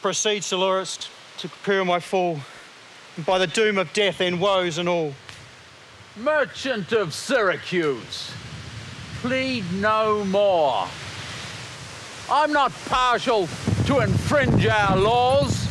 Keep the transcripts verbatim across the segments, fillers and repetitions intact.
Proceed, Solurist, to prepare my fall, and by the doom of death end woes and all. Merchant of Syracuse, plead no more. I'm not partial to infringe our laws.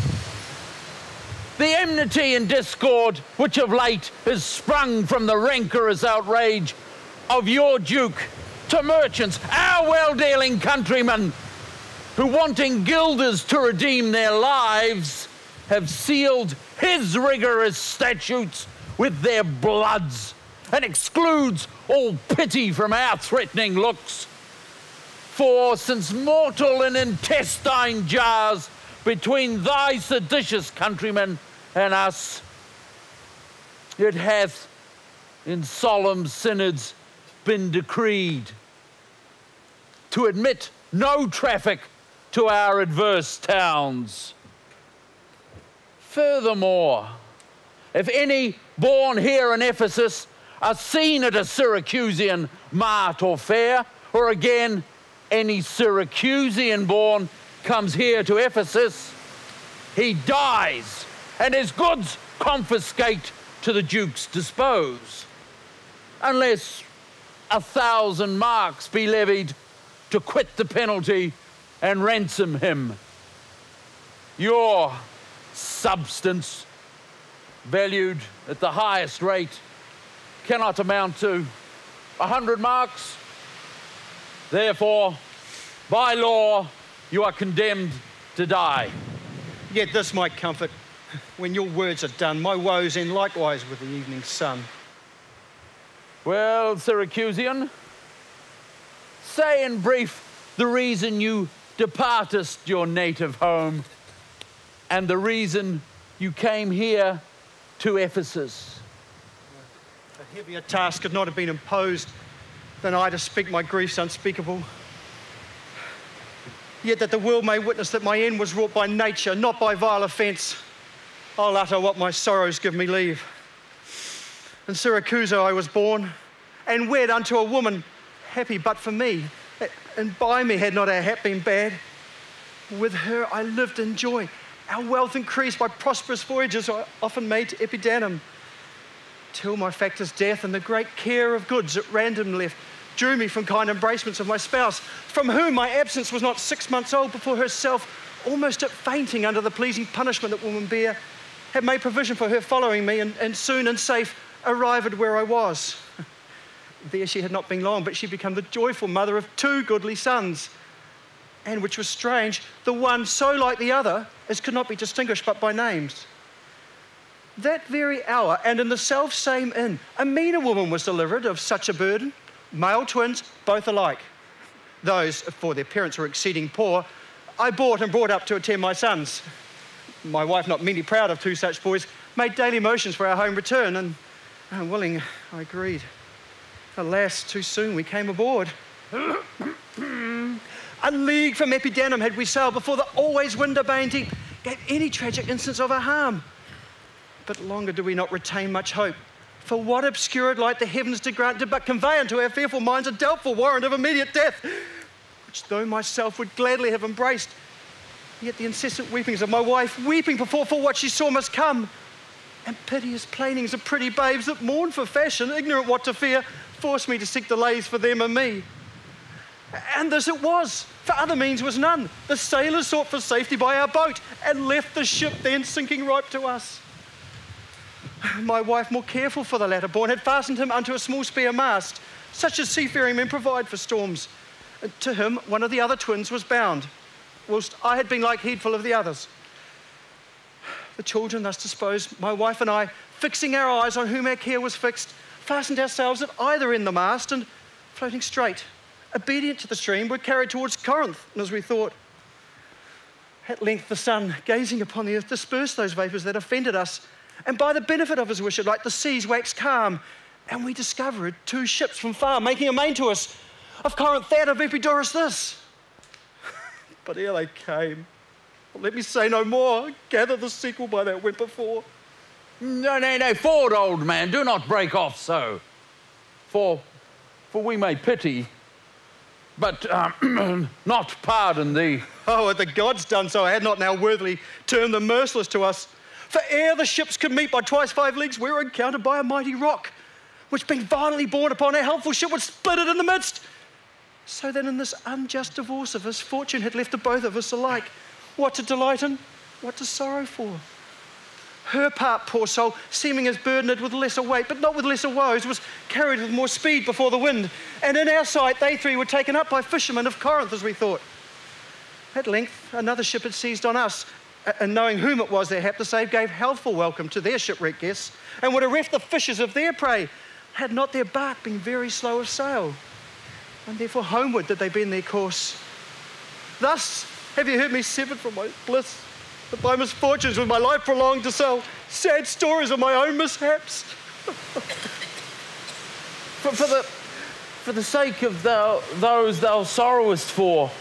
The enmity and discord which of late has sprung from the rancorous outrage of your Duke to merchants, our well-dealing countrymen, who wanting guilders to redeem their lives, have sealed his rigorous statutes with their bloods, and excludes all pity from our threatening looks. For since mortal and intestine jars between thy seditious countrymen and us, it hath in solemn synods been decreed to admit no traffic to our adverse towns. Furthermore, if any born here in Ephesus are seen at a Syracusean mart or fair, or again any Syracusean born comes here to Ephesus, he dies, and his goods confiscate to the Duke's dispose, unless a thousand marks be levied to quit the penalty and ransom him. Your substance, valued at the highest rate, cannot amount to a hundred marks. Therefore, by law, you are condemned to die. Yet this might comfort. When your words are done, my woes end likewise with the evening sun. Well, Syracusean, say in brief the reason you departest your native home and the reason you came here to Ephesus. A heavier task could not have been imposed than I to speak my griefs unspeakable. Yet that the world may witness that my end was wrought by nature, not by vile offence, I'll utter what my sorrows give me leave. In Syracuse I was born, and wed unto a woman happy but for me, and by me had not our hap been bad. With her I lived in joy, our wealth increased by prosperous voyages I often made to Epidanum, till my factor's death and the great care of goods at random left drew me from kind embracements of my spouse, from whom my absence was not six months old before herself, almost at fainting under the pleasing punishment that women bear, had made provision for her following me, and, and soon and safe arrived where I was. There she had not been long, but she became the joyful mother of two goodly sons, and which was strange, the one so like the other as could not be distinguished but by names. That very hour, and in the self same inn, a meaner woman was delivered of such a burden, male twins, both alike. Those, for their parents were exceeding poor, I bought and brought up to attend my sons. My wife, not meanly proud of two such boys, made daily motions for our home return, and unwilling, I agreed. Alas, too soon we came aboard. A league from Epidanum had we sailed before the always wind-obeying deep gave any tragic instance of our harm. But longer do we not retain much hope, for what obscured light the heavens did grant did but convey unto our fearful minds a doubtful warrant of immediate death, which though myself would gladly have embraced, yet the incessant weepings of my wife, weeping before for what she saw must come, and piteous plainings of pretty babes that mourn for fashion, ignorant what to fear, forced me to seek delays for them and me. And this it was, for other means was none. The sailors sought for safety by our boat, and left the ship then sinking ripe to us. My wife, more careful for the latter born, had fastened him unto a small spare mast, such as seafaring men provide for storms. And to him one of the other twins was bound, whilst I had been like heedful of the others. The children thus disposed, my wife and I, fixing our eyes on whom our care was fixed, fastened ourselves at either end the mast, and floating straight, obedient to the stream, were carried towards Corinth, as we thought. At length the sun, gazing upon the earth, dispersed those vapours that offended us, and by the benefit of his wished light the seas waxed calm, and we discovered two ships from far, making amain to us. Of Corinth that, of Epidaurus this. But ere they came, let me say no more, gather the sequel by that went before. No, no, no, forward, old man, do not break off so. For, for we may pity, but um, not pardon thee. Oh, had the gods done so, I had not now worthily termed them merciless to us. For ere the ships could meet by twice five leagues, we were encountered by a mighty rock, which being violently borne upon our helpful ship would split it in the midst. So then in this unjust divorce of us, fortune had left to both of us alike what to delight in, what to sorrow for. Her part, poor soul, seeming as burdened with lesser weight, but not with lesser woes, was carried with more speed before the wind. And in our sight, they three were taken up by fishermen of Corinth, as we thought. At length, another ship had seized on us, and knowing whom it was their hap to save, gave healthful welcome to their shipwrecked guests, and would have reft the fishes of their prey, had not their bark been very slow of sail. And therefore homeward did they bend their course. Thus have you heard me severed from my bliss, that by misfortunes with my life prolonged to sell sad stories of my own mishaps. for, for, the, for the sake of thou, those thou sorrowest for,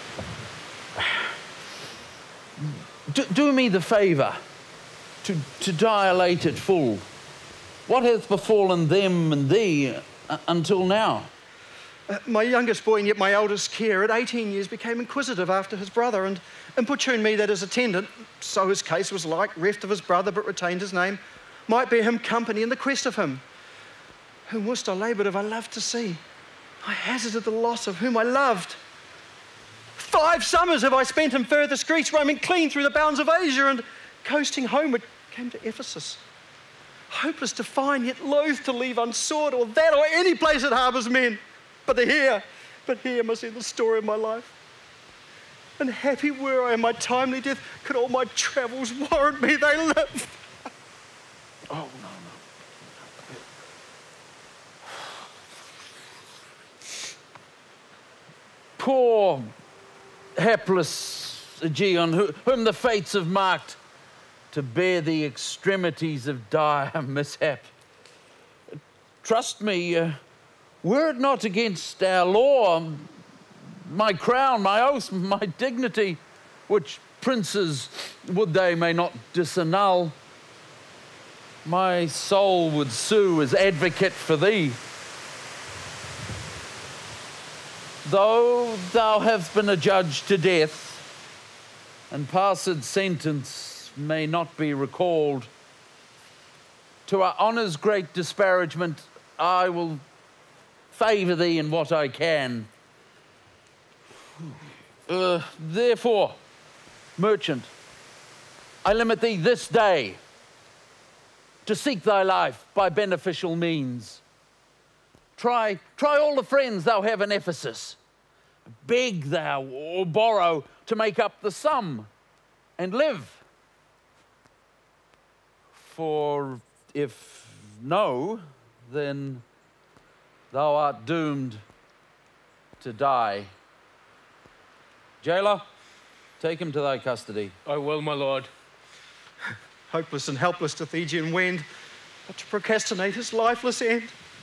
do, do me the favour to, to dilate it full. What hath befallen them and thee uh, until now? Uh, my youngest boy and yet my eldest care at eighteen years became inquisitive after his brother and importuned me that his attendant, so his case was like, reft of his brother but retained his name, might bear him company in the quest of him, whom wist I laboured if I loved to see. I hazarded the loss of whom I loved. Five summers have I spent in furthest Greece, roaming clean through the bounds of Asia and coasting homeward, came to Ephesus. Hopeless to find, yet loath to leave unsought, or that or any place that harbours men. But here, but here must end the story of my life. And happy were I in my timely death, could all my travels warrant me they live. Oh, no, no. Poor, hapless Aegeon, whom the fates have marked to bear the extremities of dire mishap. Trust me, uh, were it not against our law, my crown, my oath, my dignity, which princes would they may not disannul, my soul would sue as advocate for thee. Though thou have been adjudged to death, and passed sentence may not be recalled, to our honour's great disparagement, I will favour thee in what I can. Uh, therefore, merchant, I limit thee this day to seek thy life by beneficial means. Try, try all the friends thou have in Ephesus. Beg thou or borrow to make up the sum and live. For if no, then thou art doomed to die. Jailer, take him to thy custody. I will, my lord. Hopeless and helpless to Thegian wend, but to procrastinate his lifeless end.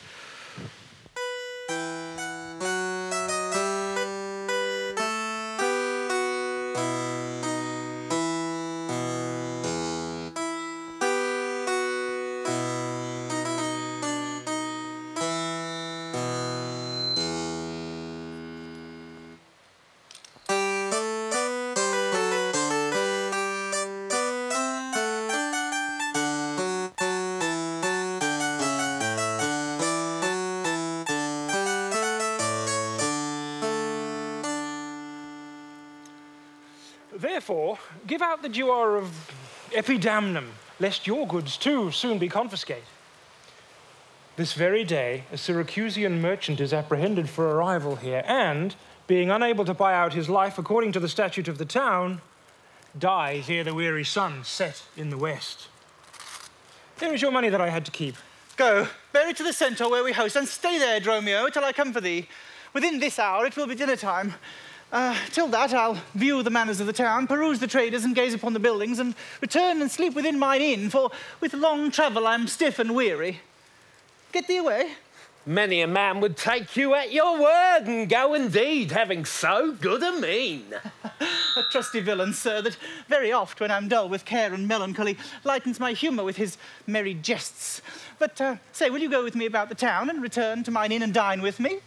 Therefore, give out the duer of epidamnum, lest your goods too soon be confiscated. This very day, a Syracusean merchant is apprehended for arrival here, and, being unable to buy out his life according to the statute of the town, dies ere the weary sun set in the west. There is your money that I had to keep. Go, bear it to the centaur where we host, and stay there, Dromio, till I come for thee. Within this hour it will be dinner time. Uh, till that, I'll view the manners of the town, peruse the traders, and gaze upon the buildings, and return and sleep within mine inn, for with long travel I'm stiff and weary. Get thee away. Many a man would take you at your word and go indeed, having so good a mien. A trusty villain, sir, that very oft, when I'm dull with care and melancholy, lightens my humour with his merry jests. But, uh, say, will you go with me about the town and return to mine inn and dine with me?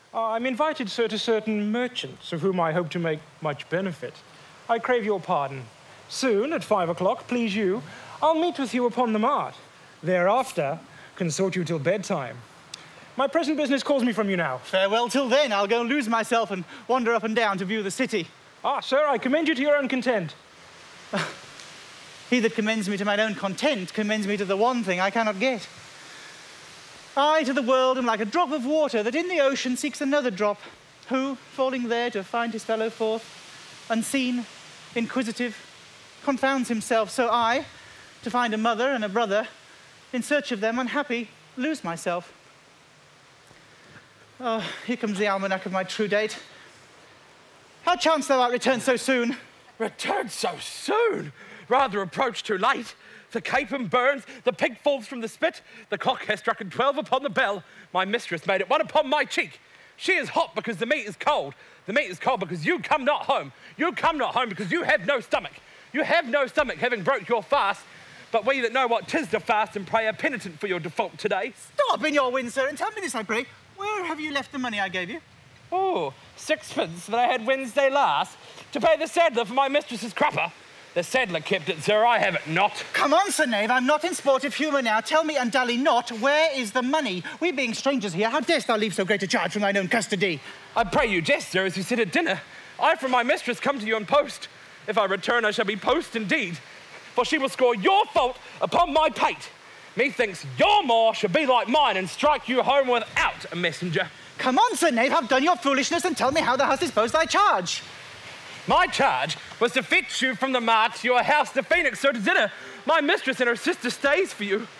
Uh, I'm invited, sir, to certain merchants of whom I hope to make much benefit. I crave your pardon. Soon, at five o'clock, please you, I'll meet with you upon the mart. Thereafter, consort you till bedtime. My present business calls me from you now. Farewell till then. I'll go and lose myself and wander up and down to view the city. Ah, sir, I commend you to your own content. He that commends me to mine own content commends me to the one thing I cannot get. I to the world am like a drop of water that in the ocean seeks another drop, who, falling there to find his fellow forth, unseen, inquisitive, confounds himself. So I, to find a mother and a brother, in search of them, unhappy, lose myself. Oh, here comes the almanac of my true date. How chance thou art returned so soon? Returned so soon? Rather approach too late. The capon burns, the pig falls from the spit, the clock has struck twelve upon the bell. My mistress made it one upon my cheek. She is hot because the meat is cold. The meat is cold because you come not home. You come not home because you have no stomach. You have no stomach, having broke your fast. But we that know what 'tis to fast and pray are penitent for your default today. Stop in your wind, sir, and tell me this, I pray. Where have you left the money I gave you? Oh, sixpence that I had Wednesday last to pay the saddler for my mistress's crupper. The saddler kept it, sir, I have it not. Come on, Sir Knave, I'm not in sportive humour now. Tell me, and dally not, where is the money? We being strangers here, how darest thou leave so great a charge from thine own custody? I pray you jest, sir, as you sit at dinner. I from my mistress come to you in post. If I return, I shall be post indeed, for she will score your fault upon my pate. Methinks your maw should be like mine and strike you home without a messenger. Come on, Sir Knave, have done your foolishness and tell me how thou hast disposed thy charge. My charge was to fetch you from the mart to your house, the Phoenix, so to dinner. My mistress and her sister stays for you.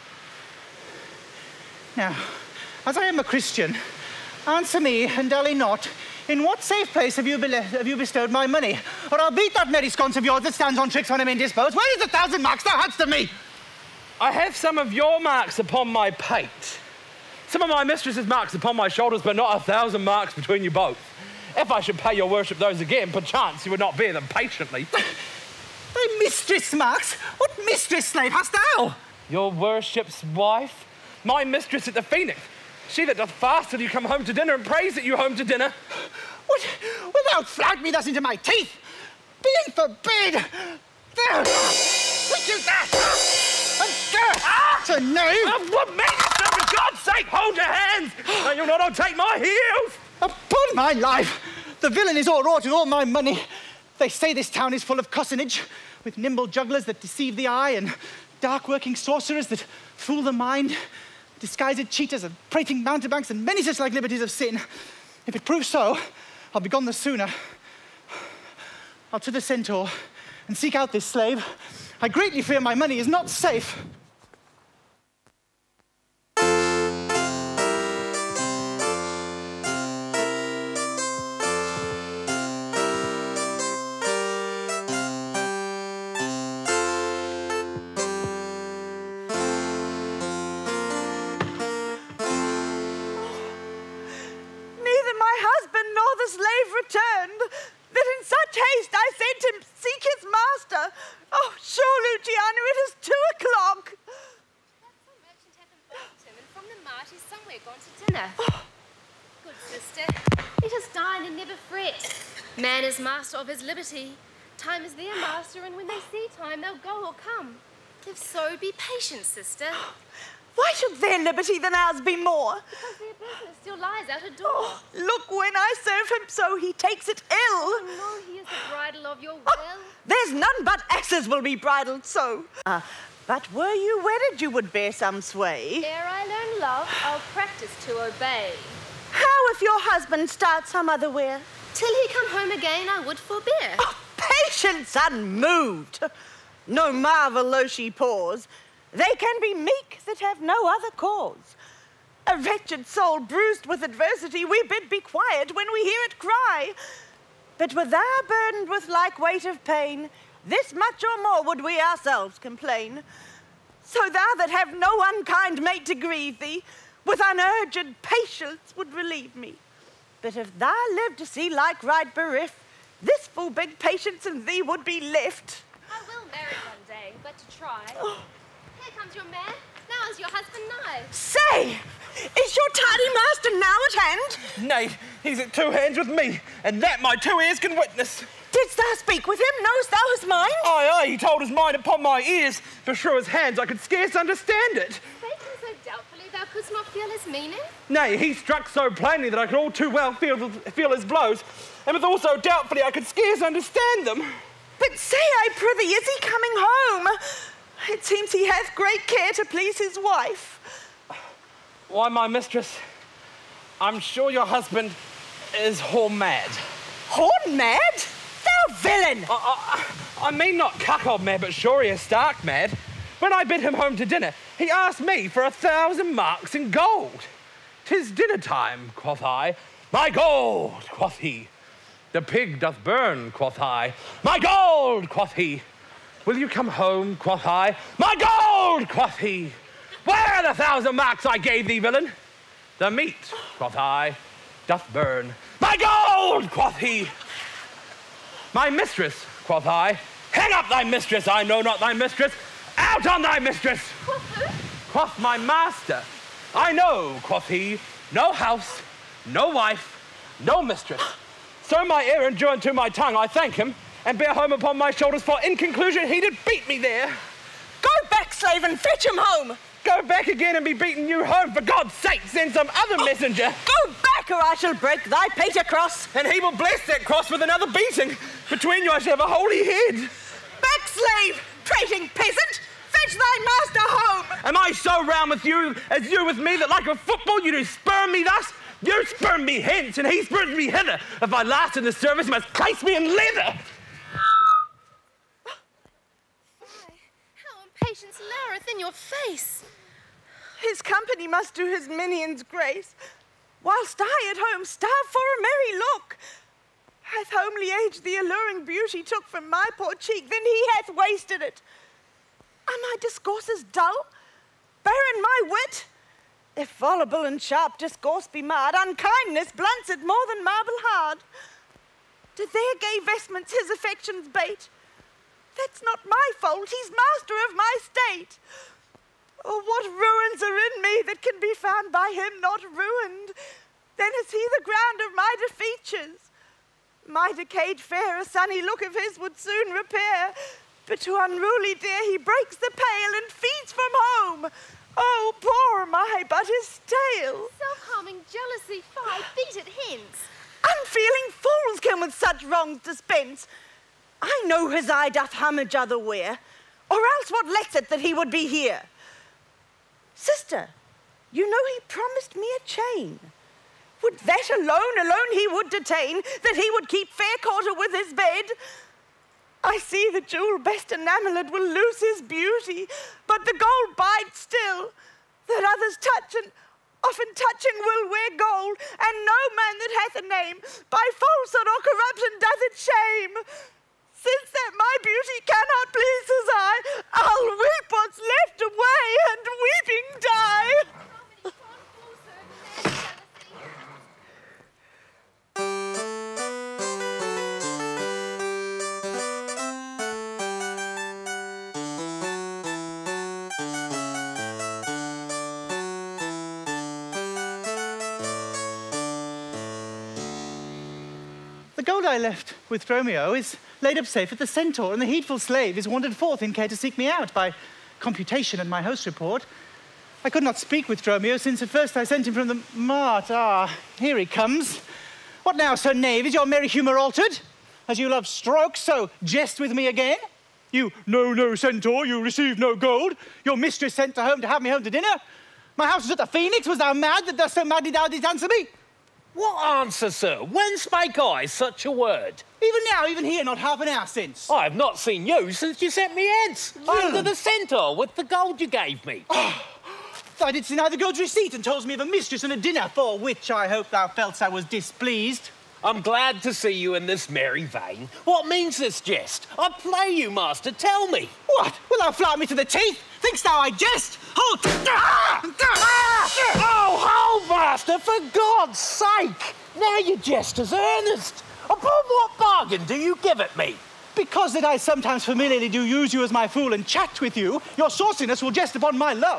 Now, as I am a Christian, answer me, and dally not, in what safe place have you, have you bestowed my money? Or I'll beat that merry sconce of yours that stands on tricks when I'm indisposed. Where is the thousand marks thou hadst of me? I have some of your marks upon my pate. Some of my mistress's marks upon my shoulders, but not a thousand marks between you both. If I should pay your worship those again, perchance you would not bear them patiently. Thy mistress marks? What mistress, slave, hast thou? Your worship's wife? My mistress at the Phoenix. She that doth fast till you come home to dinner and prays that you home to dinner. What? Wilt thou flout me thus into my teeth? Being forbid! There! Look you that! And there! Ah! Sir Knave! Uh, what makes you, for God's sake, hold your hands! And you'll not take my heels! Upon my life, the villain is o'erwrought with all my money. They say this town is full of cozenage, with nimble jugglers that deceive the eye and dark-working sorcerers that fool the mind, disguised cheaters and prating mountebanks and many such like liberties of sin. If it proves so, I'll be gone the sooner. I'll to the centaur and seek out this slave. I greatly fear my money is not safe. Returned, that in such haste I sent him seek his master. Oh, sure, Luciana, it is two o'clock. Perhaps the merchant hath embarked him, and from the mart he's somewhere gone to dinner. Oh. Good sister, let us dine and never fret. Man is master of his liberty. Time is their master, and when they see time, they'll go or come. If so, be patient, sister. Why should their liberty than ours be more? Because their business still lies out a door. Oh, look, when I serve him so, he takes it ill. Oh, no, he is the bridle of your will. Oh, there's none but asses will be bridled so. Uh, but were you wedded, you would bear some sway. Ere I learn love, I'll practice to obey. How if your husband starts some other where? Till he come home again, I would forbear. Oh, patience unmoved. No marvel, though she pause. They can be meek that have no other cause. A wretched soul bruised with adversity, we bid be quiet when we hear it cry. But were thou burdened with like weight of pain, this much or more would we ourselves complain. So thou that have no unkind mate to grieve thee, with unurged patience would relieve me. But if thou live to see like right bereft, this full big patience in thee would be left. I will marry one day, but to try. Oh. Here comes your man. Now How is your husband now? Say, is your tardy master now at hand? Nay, he's at two hands with me, and that my two ears can witness. Didst thou speak with him? Knowest thou his mind? Aye, aye, he told his mind upon my ears, but through his hands I could scarce understand it. Speaking so doubtfully, thou couldst not feel his meaning? Nay, he struck so plainly that I could all too well feel, feel his blows, and with all so doubtfully I could scarce understand them. But say, I prithee, is he coming home? It seems he hath great care to please his wife. Why, my mistress, I'm sure your husband is horn mad. Horn mad? Thou villain! I, I, I mean not cuckold mad, but sure he is stark mad. When I bid him home to dinner, he asked me for a thousand marks in gold. 'Tis dinner time, quoth I. My gold, quoth he. The pig doth burn, quoth I. My gold, quoth he. Will you come home, quoth I. My gold, quoth he. Where are the thousand marks I gave thee, villain? The meat, quoth I, doth burn. My gold, quoth he. My mistress, quoth I. Hang up thy mistress, I know not thy mistress. Out on thy mistress. Quoth who? Quoth my master. I know, quoth he. No house, no wife, no mistress. So my errand drew unto my tongue, I thank him, and bear home upon my shoulders, for in conclusion he did beat me there. Go back, slave, and fetch him home. Go back again and be beaten you home. For God's sake, send some other messenger. Go back, or I shall break thy Peter cross. And he will bless that cross with another beating. Between you I shall have a holy head. Back, slave, prating peasant. Fetch thy master home. Am I so round with you as you with me that like a football you do spurn me thus? You spurn me hence, and he spurns me hither. If I last in the service, he must place me in leather. Why, how impatience loureth in your face. His company must do his minions grace, whilst I at home starve for a merry look. Hath homely age the alluring beauty took from my poor cheek, then he hath wasted it. Are my discourses dull? Barren my wit? If voluble and sharp discourse be marred, unkindness blunts it more than marble hard. Do their gay vestments his affections bait? That's not my fault, he's master of my state. Oh, what ruins are in me that can be found by him not ruined? Then is he the ground of my defeatures. My decayed fair a sunny look of his would soon repair, but to unruly deer he breaks the pale and feeds from home. Oh, poor am I, but his tale. Self-harming jealousy, fie, beat it hence. Unfeeling fools can with such wrongs dispense. I know his eye doth homage otherwhere, or else what lets it that he would be here? Sister, you know he promised me a chain. Would that alone, alone he would detain, that he would keep fair quarter with his bed? I see the jewel best enamelled will lose his beauty, but the gold bides still, that others touch and often touching will wear gold, and no man that hath a name by falsehood or corruption doth it shame. Since that my beauty cannot please his eye, I'll weep what's left away and weeping die. The gold I left with Dromio is laid up safe at the Centaur, and the heedful slave is wandered forth in care to seek me out. By computation and my host report, I could not speak with Dromio since at first I sent him from the mart. Ah, here he comes. What now, sir knave? Is your merry humour altered? As you love strokes, so jest with me again? You know no Centaur, you receive no gold. Your mistress sent to home to have me home to dinner. My house was at the Phoenix. Was thou mad that thus so madly thou didst answer me? What answer, sir? When spake I such a word? Even now, even here, not half an hour since. I have not seen you since you sent me hence, under the centaur with the gold you gave me. Oh, thou didst deny the gold's receipt and told me of a mistress and a dinner, for which I hope thou feltst I was displeased. I'm glad to see you in this merry vein. What means this jest? I play you, master, tell me. What? Will thou flout me to the teeth? Thinkst thou I jest? Hold! Ah! Ah! Oh, hold, master, for God's sake! Now your jest is earnest. Upon what bargain do you give it me? Because that I sometimes familiarly do use you as my fool and chat with you, your sauciness will jest upon my love.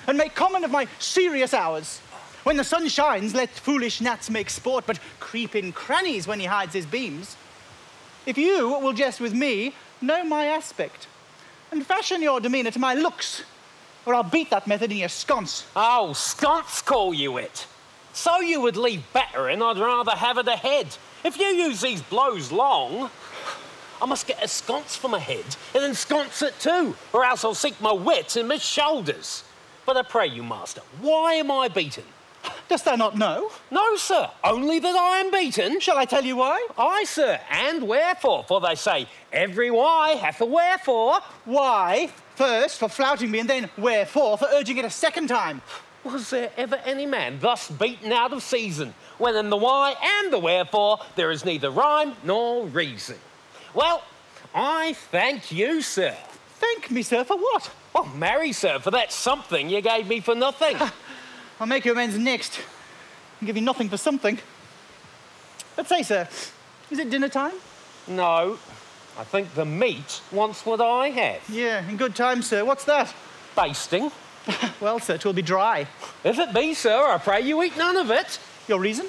and make common of my serious hours. When the sun shines, let foolish gnats make sport, but creep in crannies when he hides his beams. If you will jest with me, know my aspect, and fashion your demeanour to my looks, or I'll beat that method in your sconce. Oh, sconce call you it. So you would leave battering, I'd rather have it ahead. If you use these blows long, I must get a sconce for my head and then sconce it too, or else I'll sink my wits in my shoulders. But I pray you, master, why am I beaten? Dost thou not know? No, sir, only that I am beaten. Shall I tell you why? Aye, sir, and wherefore, for they say, every why hath a wherefore. Why, first, for flouting me, and then wherefore, for urging it a second time. Was there ever any man thus beaten out of season, when in the why and the wherefore there is neither rhyme nor reason? Well, I thank you, sir. Thank me, sir, for what? Oh, marry, sir, for that something you gave me for nothing. I'll make you amends next and give you nothing for something. But say, sir, is it dinner time? No, I think the meat wants what I have. Yeah, in good time, sir. What's that? Basting. Well, sir, 'twill be dry. If it be, sir, I pray you eat none of it. Your reason?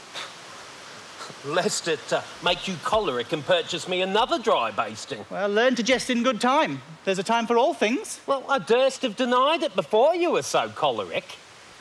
Lest it uh, make you choleric and purchase me another dry basting. Well, learn to jest in good time. There's a time for all things. Well, I durst have denied it before you were so choleric.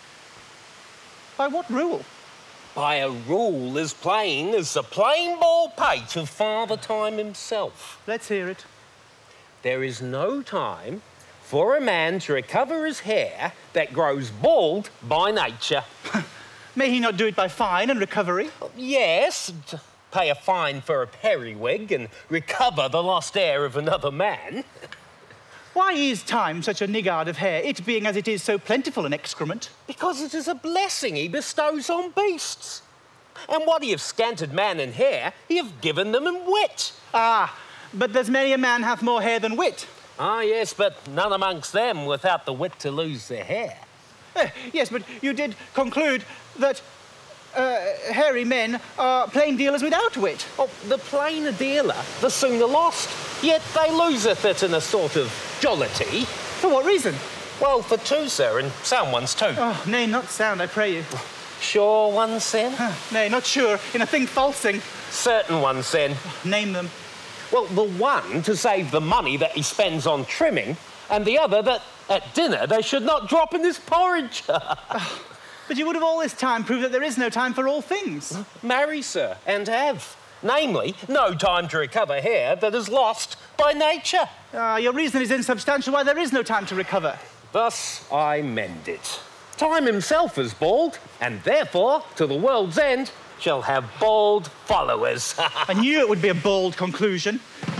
By what rule? By a rule as plain as the plain ball pate of Father Time himself. Let's hear it. There is no time for a man to recover his hair that grows bald by nature. May he not do it by fine and recovery? Yes, to pay a fine for a periwig and recover the lost hair of another man. Why is time such a niggard of hair, it being as it is so plentiful an excrement? Because it is a blessing he bestows on beasts. And what he have scanted man in hair, he have given them in wit. Ah, but there's many a man hath more hair than wit. Ah, yes, but none amongst them without the wit to lose their hair. Uh, yes, but you did conclude that uh, hairy men are plain dealers without wit. Oh, the plainer dealer, the sooner lost. Yet they loseth it in a sort of jollity. For what reason? Well, for two, sir, and sound ones too. Oh, nay, not sound, I pray you. Sure ones, then? Huh, nay, not sure, in a thing falsing. Certain ones, then. Name them. Well, the one to save the money that he spends on trimming, and the other that at dinner they should not drop in his porridge. Oh, but you would have all this time proved that there is no time for all things. Marry, sir, and have. Namely, no time to recover hair that is lost by nature. Ah, your reason is insubstantial why there is no time to recover. Thus I mend it. Time himself is bald, and therefore, to the world's end, shall have bald followers. I knew it would be a bold conclusion.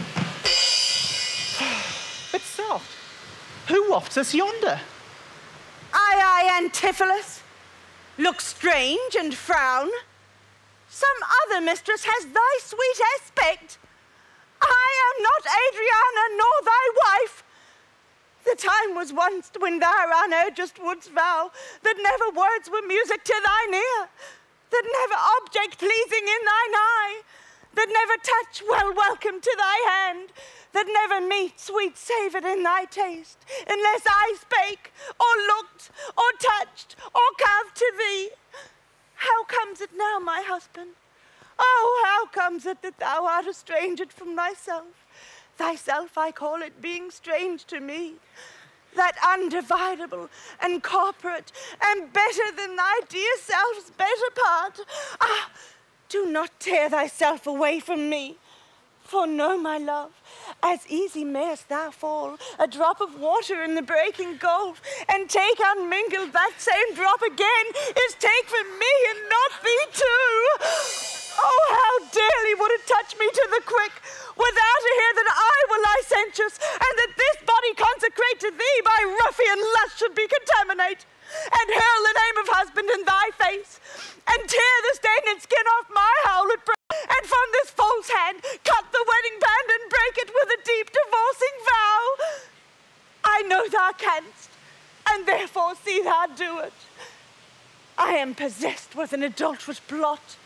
But soft. Who wafts us yonder? Aye, aye, Antipholus. Look strange and frown. Some other mistress has thy sweet aspect. I am not Adriana, nor thy wife. The time was once when thou unurgest wouldst vow that never words were music to thine ear, that never object pleasing in thine eye, that never touch well welcome to thy hand, that never meat sweet savoured in thy taste, unless I spake, or looked, or touched, or carved to thee. How comes it now, my husband? Oh, how comes it that thou art estranged from thyself? Thyself, I call it, being strange to me. That undividable and corporate, and better than thy dear self's better part. Ah, do not tear thyself away from me. For know, my love, as easy mayest thou fall, a drop of water in the breaking gulf, and take unmingled that same drop again, is take from me and not thee too. Oh, how dearly would it touch me to the quick, without a hear that I were licentious, and that this body consecrate to thee by ruffian lust should be contaminate, and hurl the name of husband in thy face, and tear the stained skin off my howlet brow, and from this false hand cut the wedding band and break it with a deep divorcing vow. I know thou canst, and therefore see thou do it. I am possessed with an adulterous plot,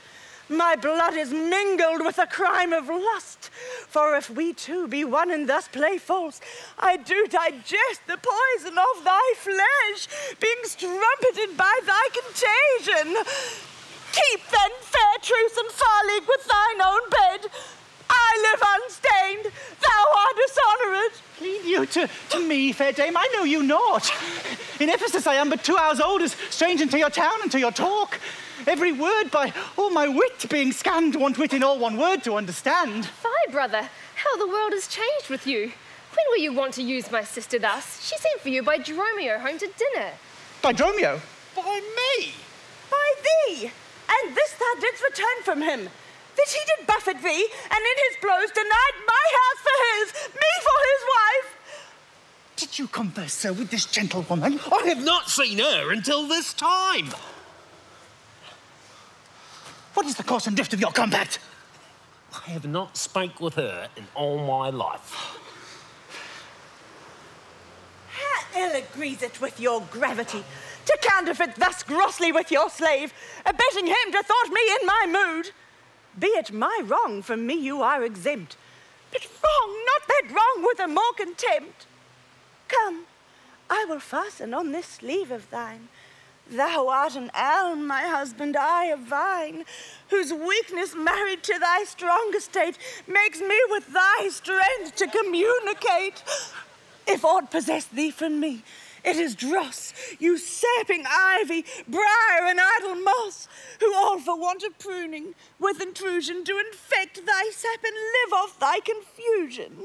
My blood is mingled with the crime of lust. For if we two be one and thus play false, I do digest the poison of thy flesh, being strumpeted by thy contagion. Keep then fair truce and far league with thine own bed. I live unstained, thou art dishonoured. Lead you to, to me, fair dame, I know you not. In Ephesus I am but two hours old, as strange unto your town and to your talk. Every word by all my wit being scanned, want wit in all one word to understand. Fie, brother, how the world has changed with you. When will you want to use my sister thus? She sent for you by Dromio home to dinner. By Dromio? By me? By thee, and this thou didst return from him, that he did buffet thee, and in his blows denied my house for his, me for his wife. Did you converse so with this gentlewoman? I have not seen her until this time. What is the course and drift of your compact? I have not spake with her in all my life. How ill agrees it with your gravity to counterfeit thus grossly with your slave, abetting him to thought me in my mood. Be it my wrong, from me you are exempt, but wrong, not that wrong with a more contempt. Come, I will fasten on this sleeve of thine. Thou art an elm, my husband, I a vine, whose weakness married to thy strong estate makes me with thy strength to communicate. If aught possess thee from me, it is dross, usurping ivy, briar, and idle moss, who all for want of pruning, with intrusion do infect thy sap and live off thy confusion.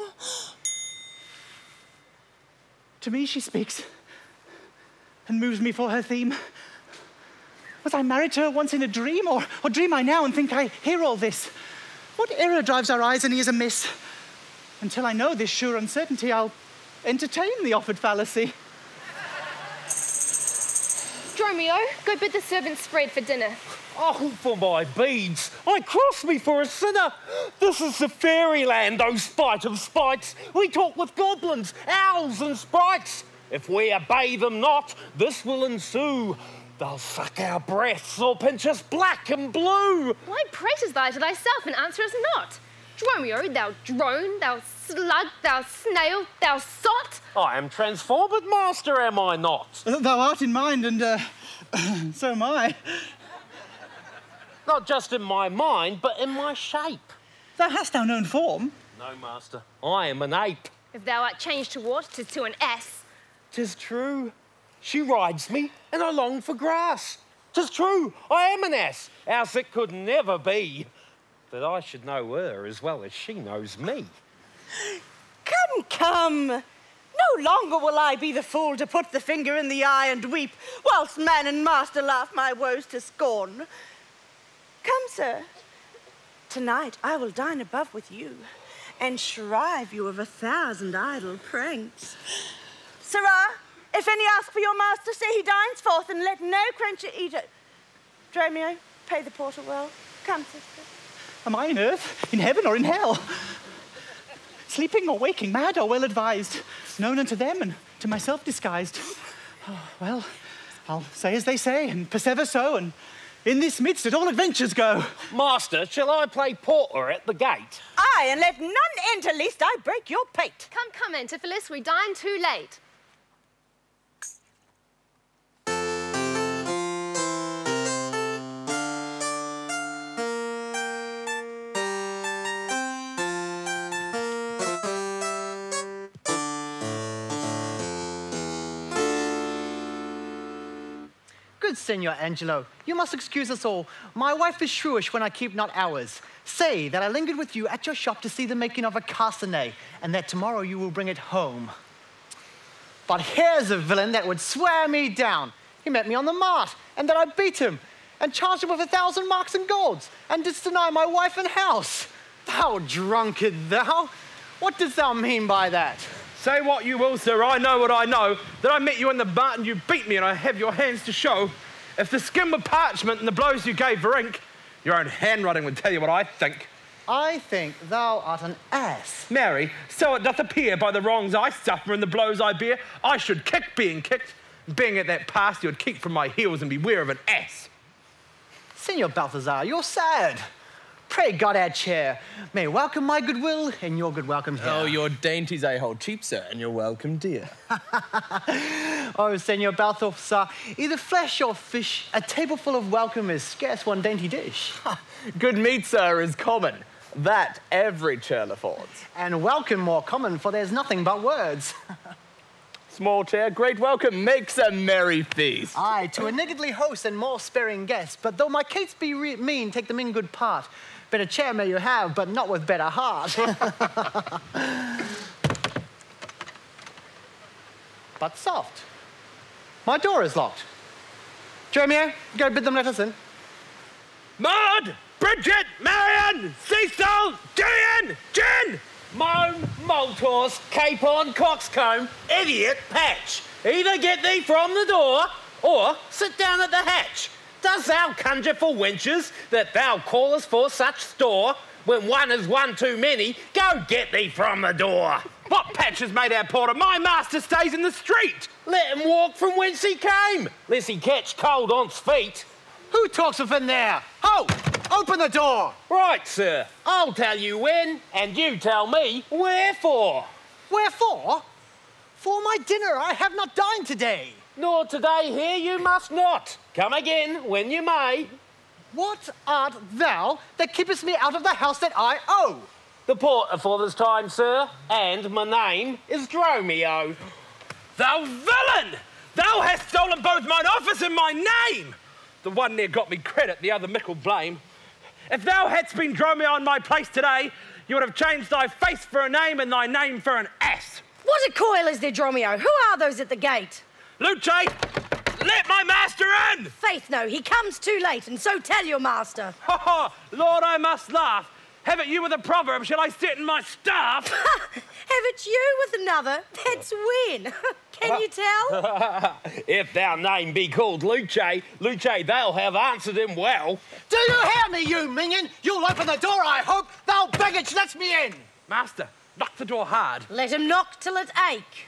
To me she speaks, and moves me for her theme. Was I married to her once in a dream, or, or dream I now and think I hear all this? What error drives our eyes and ears amiss? Until I know this sure uncertainty, I'll entertain the offered fallacy. Dromio, go bid the servants spread for dinner. Oh, for my beads, I cross me for a sinner. This is the fairyland, oh spite of spites. We talk with goblins, owls and sprites. If we obey them not, this will ensue. They'll suck our breaths or pinch us black and blue. Why pratest thou to thyself and answerest not? Dromio, thou drone, thou slug, thou snail, thou sot. I am transformed, master, am I not? Thou art in mind, and uh, so am I. Not just in my mind, but in my shape. Thou hast thou known form? No, master, I am an ape. If thou art changed to what, 'tis to an ass. 'Tis true. She rides me, and I long for grass. 'Tis true, I am an ass, else it could never be that I should know her as well as she knows me. Come, come. No longer will I be the fool to put the finger in the eye and weep, whilst man and master laugh my woes to scorn. Come, sir. Tonight I will dine above with you, and shrive you of a thousand idle pranks. Sirrah, if any ask for your master, say he dines forth, and let no creature eat it. Dromio, pay the porter well. Come, sister. Am I in earth, in heaven, or in hell? Sleeping or waking, mad or well advised, known unto them and to myself disguised. Oh, well, I'll say as they say, and persever so, and in this midst at all adventures go. Master, shall I play porter at the gate? Aye, and let none enter, lest I break your pate. Come, come, Antipholus, we dine too late. Good Senor Angelo, you must excuse us all. My wife is shrewish when I keep not hours. Say that I lingered with you at your shop to see the making of a castanet, and that tomorrow you will bring it home. But here's a villain that would swear me down. He met me on the mart, and that I beat him, and charged him with a thousand marks and golds, and didst deny my wife and house. Thou drunkard, thou! What dost thou mean by that? Say what you will, sir, I know what I know. That I met you in the mart and you beat me and I have your hands to show. If the skin were parchment and the blows you gave were ink, your own handwriting would tell you what I think. I think thou art an ass. Marry, so it doth appear by the wrongs I suffer and the blows I bear, I should kick being kicked. Being at that pass, you would keep from my heels and beware of an ass. Senor Balthazar, you're sad. Pray God our chair may welcome my goodwill and your good welcome here. Oh, your dainties I hold cheap, sir, and you're welcome, dear. Oh, Senor Balthazar, either flesh or fish, a table full of welcome is scarce one dainty dish. Good meat, sir, is common. That every churl affords. And welcome more common, for there's nothing but words. Small chair, great welcome, makes a merry feast. Aye, to a niggardly host and more sparing guests, but though my cates be re mean, take them in good part. Better chair may you have, but not with better heart. But soft. My door is locked. Dromio, go bid them let us in. Maud! Bridget! Marion! Cecil! Gillian! Jen! Moan, Maltors, Capon, Coxcomb, Idiot, Patch. Either get thee from the door, or sit down at the hatch. Dost thou conjure for wenches that thou callest for such store? When one is one too many, go get thee from the door. What Patch has made our porter? My master stays in the street. Let him walk from whence he came, lest he catch cold on's feet. Who talks within there? Ho! Open the door! Right, sir. I'll tell you when, and you tell me wherefore. Wherefore? For my dinner I have not dined today. Nor today here you must not. Come again when you may. What art thou that keepest me out of the house that I owe? The porter for this time, sir, and my name is Dromio. Thou villain! Thou hast stolen both mine office and my name! The one near got me credit, the other mickle blame. If thou hadst been Dromio in my place today, you would have changed thy face for a name and thy name for an ass. What a coil is there, Dromio? Who are those at the gate? Luce, let my master in! Faith, no, he comes too late, and so tell your master. Ha ha! Lord, I must laugh. Have it you with a proverb, shall I sit in my staff? Have it you with another? That's win. Can you tell? If thou name be called Luce, Luce, thou have answered him well. Do you hear me, you minion? You'll open the door, I hope. Thou baggage lets me in. Master, knock the door hard. Let him knock till it ache.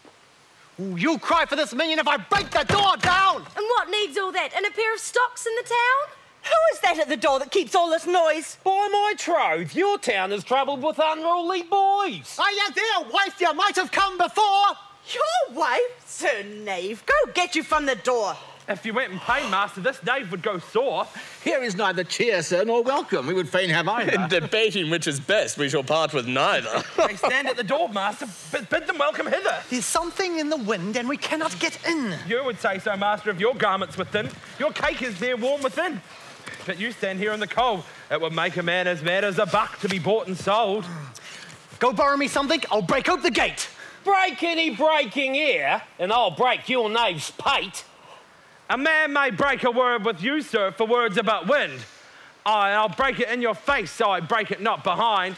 Ooh, you'll cry for this minion if I break the door down. And what needs all that? And a pair of stocks in the town? Who is that at the door that keeps all this noise? By my troth, your town is troubled with unruly boys. Are you there, wife? You might have come before. Your wife? Sir Knave, go get you from the door. If you went in pain, master, this knave would go sore. Here is neither cheer, sir, nor welcome. We would fain have either. In debating which is best, we shall part with neither. They stand at the door, master. Bid, bid them welcome hither. There's something in the wind and we cannot get in. You would say so, master, if your garments were thin. Your cake is there warm within. But you stand here in the cold. It would make a man as mad as a buck to be bought and sold. Go borrow me something, I'll break open the gate. Break any breaking ear, and I'll break your knave's pate. A man may break a word with you, sir, for words about wind. Aye, and I'll break it in your face, so I break it not behind.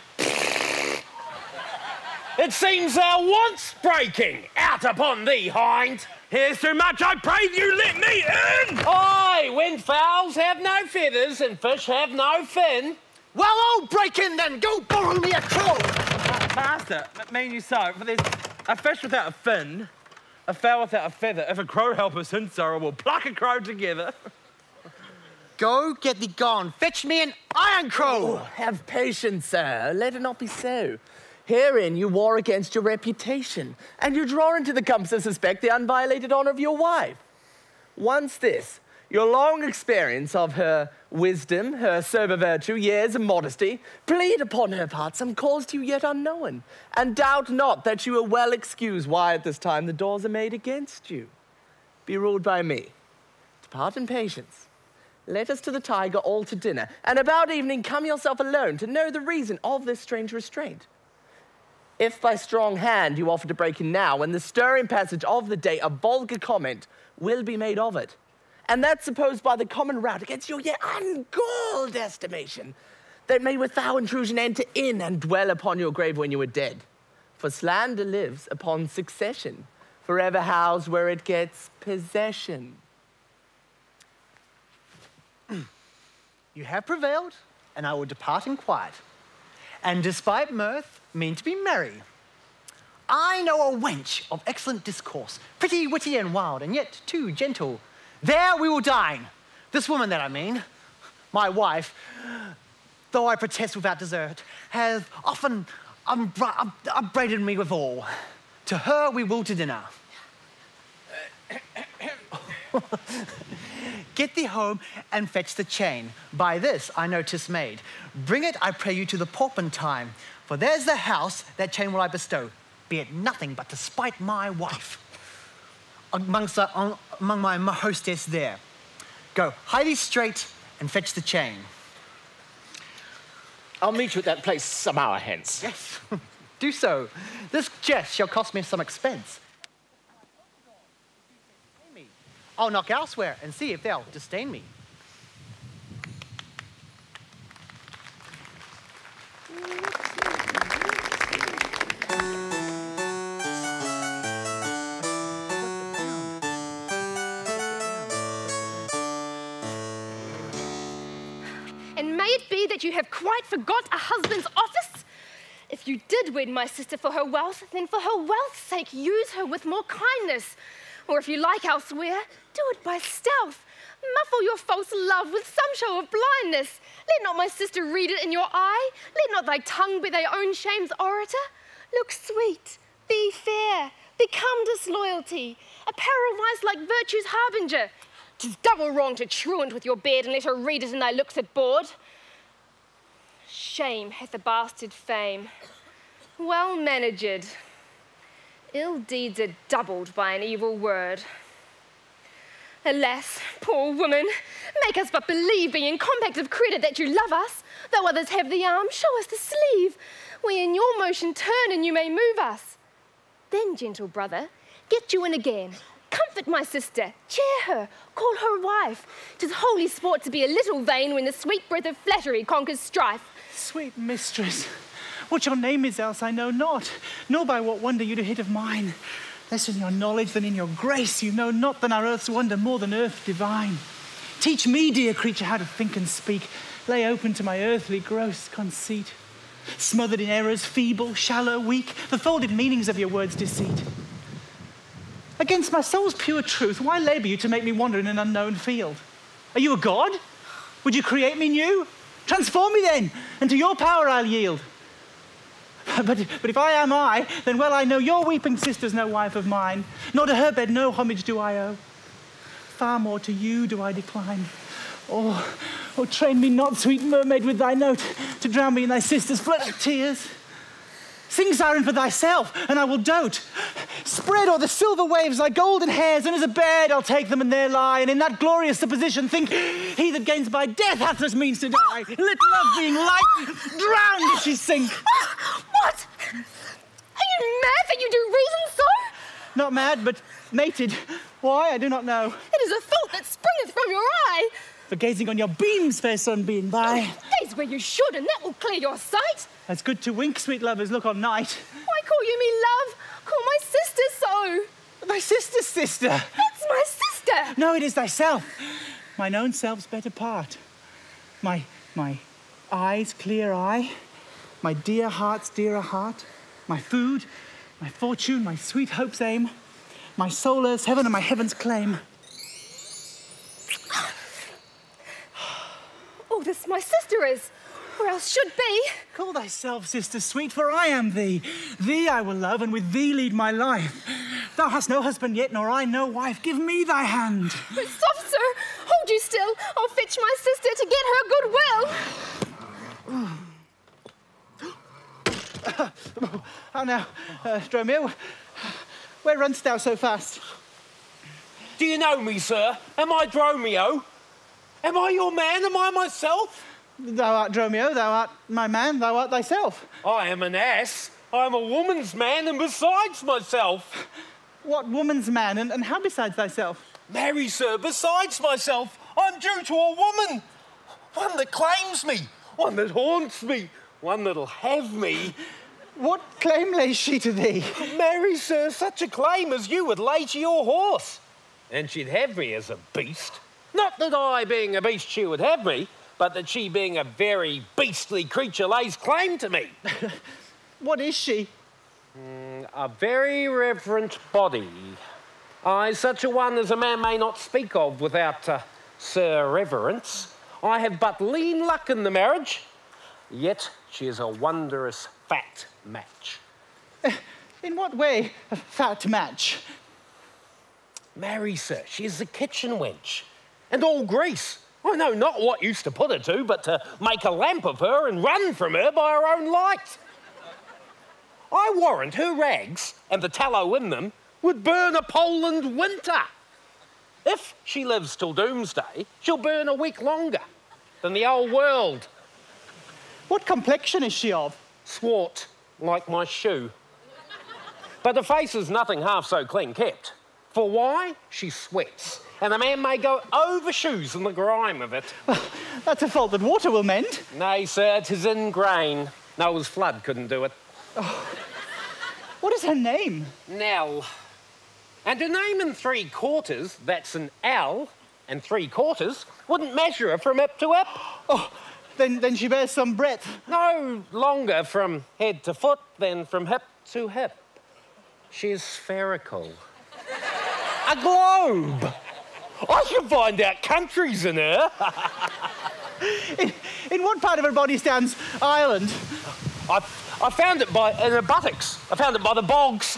It seems thou wants breaking. Out upon thee, hind. Here's too much, I pray you let me in! Aye, when fowls have no feathers and fish have no fin. Well, I'll break in then. Go borrow me a crow. Master, mean you so, for there's a fish without a fin, a fowl without a feather. If a crow help us in sorrow, we'll pluck a crow together. Go get thee gone. Fetch me an iron crow. Oh, have patience, sir. Let it not be so. Herein you war against your reputation, and you draw into the compass of suspect the unviolated honour of your wife. Once this, your long experience of her wisdom, her sober virtue, years and modesty, plead upon her part some cause to you yet unknown, and doubt not that you will well excuse why at this time the doors are made against you. Be ruled by me. Depart in patience. Let us to the Tiger all to dinner, and about evening come yourself alone to know the reason of this strange restraint. If by strong hand you offer to break in now, in the stirring passage of the day, a vulgar comment will be made of it. And that's supposed by the common route against your yet ungalled estimation, that may with foul intrusion enter in and dwell upon your grave when you are dead. For slander lives upon succession, forever housed where it gets possession. You have prevailed, and I will depart in quiet. And despite mirth, mean to be merry. I know a wench of excellent discourse, pretty, witty, and wild, and yet too gentle. There we will dine. This woman that I mean. My wife, though I protest without desert, has often umbra um, upbraided me with all. To her we will to dinner. Get thee home and fetch the chain. By this I know 'tis made. Bring it, I pray you, to the Porpentine, for there's the house that chain will I bestow, be it nothing but to spite my wife. Amongst the, on, among my hostess there. Go, hie thee straight and fetch the chain. I'll meet you at that place some hour hence. Yes, do so. This jest shall cost me some expense. I'll knock elsewhere and see if they'll disdain me. And may it be that you have quite forgot a husband's office? If you did wed my sister for her wealth, then for her wealth's sake use her with more kindness. Or if you like elsewhere, do it by stealth. Muffle your false love with some show of blindness. Let not my sister read it in your eye. Let not thy tongue be thy own shame's orator. Look sweet, be fair, become disloyalty, apparel wise like virtue's harbinger. 'Tis double wrong to truant with your bed and let her read it in thy looks at board. Shame hath a bastard fame, well managed. Ill deeds are doubled by an evil word. Alas, poor woman, make us but believe, being compact of credit, that you love us. Though others have the arm, show us the sleeve. We in your motion turn, and you may move us. Then, gentle brother, get you in again. Comfort my sister, cheer her, call her wife. 'Tis holy sport to be a little vain when the sweet breath of flattery conquers strife. Sweet mistress, what your name is else I know not, nor by what wonder you do hit of mine. Less in your knowledge than in your grace, you know not than our earth's wonder more than earth divine. Teach me, dear creature, how to think and speak, lay open to my earthly gross conceit. Smothered in errors, feeble, shallow, weak, the folded meanings of your words' deceit. Against my soul's pure truth, why labour you to make me wander in an unknown field? Are you a god? Would you create me new? Transform me then, and to your power I'll yield. But, but if I am I, then well I know your weeping sister's no wife of mine, nor to her bed no homage do I owe. Far more to you do I decline. Oh, oh, train me not, sweet mermaid, with thy note, to drown me in thy sister's flood of tears. Sing, siren, for thyself, and I will dote. Spread o'er the silver waves thy golden hairs, and as a bed I'll take them in their lie, and in that glorious supposition think, he that gains by death hath this means to die. Let love being light, drowned if she sink. What? Are you mad that you do reason so? Not mad, but mated. Why, I do not know. It is a thought that springeth from your eye. For gazing on your beams, fair sunbeam, by. Gaze where you should, and that will clear your sight. It's good to wink, sweet lovers, look on night. Why call you me love? Call my sister so. Thy sister's sister. That's my sister. No, it is thyself. Mine own self's better part. My, my eye's clear eye. My dear heart's dearer heart. My food, my fortune, my sweet hope's aim. My soul earth's heaven and my heaven's claim. Oh, this my sister is, or else should be. Call thyself sister sweet, for I am thee. Thee I will love, and with thee lead my life. Thou hast no husband yet, nor I no wife. Give me thy hand. But soft, sir, hold you still. I'll fetch my sister to get her goodwill. How now, uh, Dromio? Where runn'st thou so fast? Do you know me, sir? Am I Dromio? Am I your man? Am I myself? Thou art Dromio, thou art my man, thou art thyself. I am an ass. I am a woman's man, and besides myself. What woman's man, and, and how besides thyself? Marry, sir, besides myself, I'm due to a woman. One that claims me, one that haunts me, one that'll have me. What claim lays she to thee? Marry, sir, such a claim as you would lay to your horse. And she'd have me as a beast. Not that I, being a beast, she would have me, but that she, being a very beastly creature, lays claim to me. What is she? Mm, a very reverent body. Aye, such a one as a man may not speak of without, uh, sir, reverence. I have but lean luck in the marriage, yet she is a wondrous fat match. Uh, in what way a fat match? Marry, sir, she is a kitchen wench, and all grease. I know not what used to put her to, but to make a lamp of her and run from her by her own light. I warrant her rags, and the tallow in them, would burn a Poland winter. If she lives till doomsday, she'll burn a week longer than the old world. What complexion is she of? Swart, like my shoe. But the face is nothing half so clean kept. For why? She sweats, and a man may go over shoes in the grime of it. Well, that's a fault that water will mend. Nay, sir, 'tis in grain. Noah's flood couldn't do it. Oh. What is her name? Nell. And her name in three quarters, that's an L, and three quarters, wouldn't measure her from hip to hip. Oh, then, then she bears some breadth. No longer from head to foot than from hip to hip. She is spherical. A globe. I should find out countries in her. in, in what part of her body stands Ireland? I, I found it by, in her buttocks. I found it by the bogs.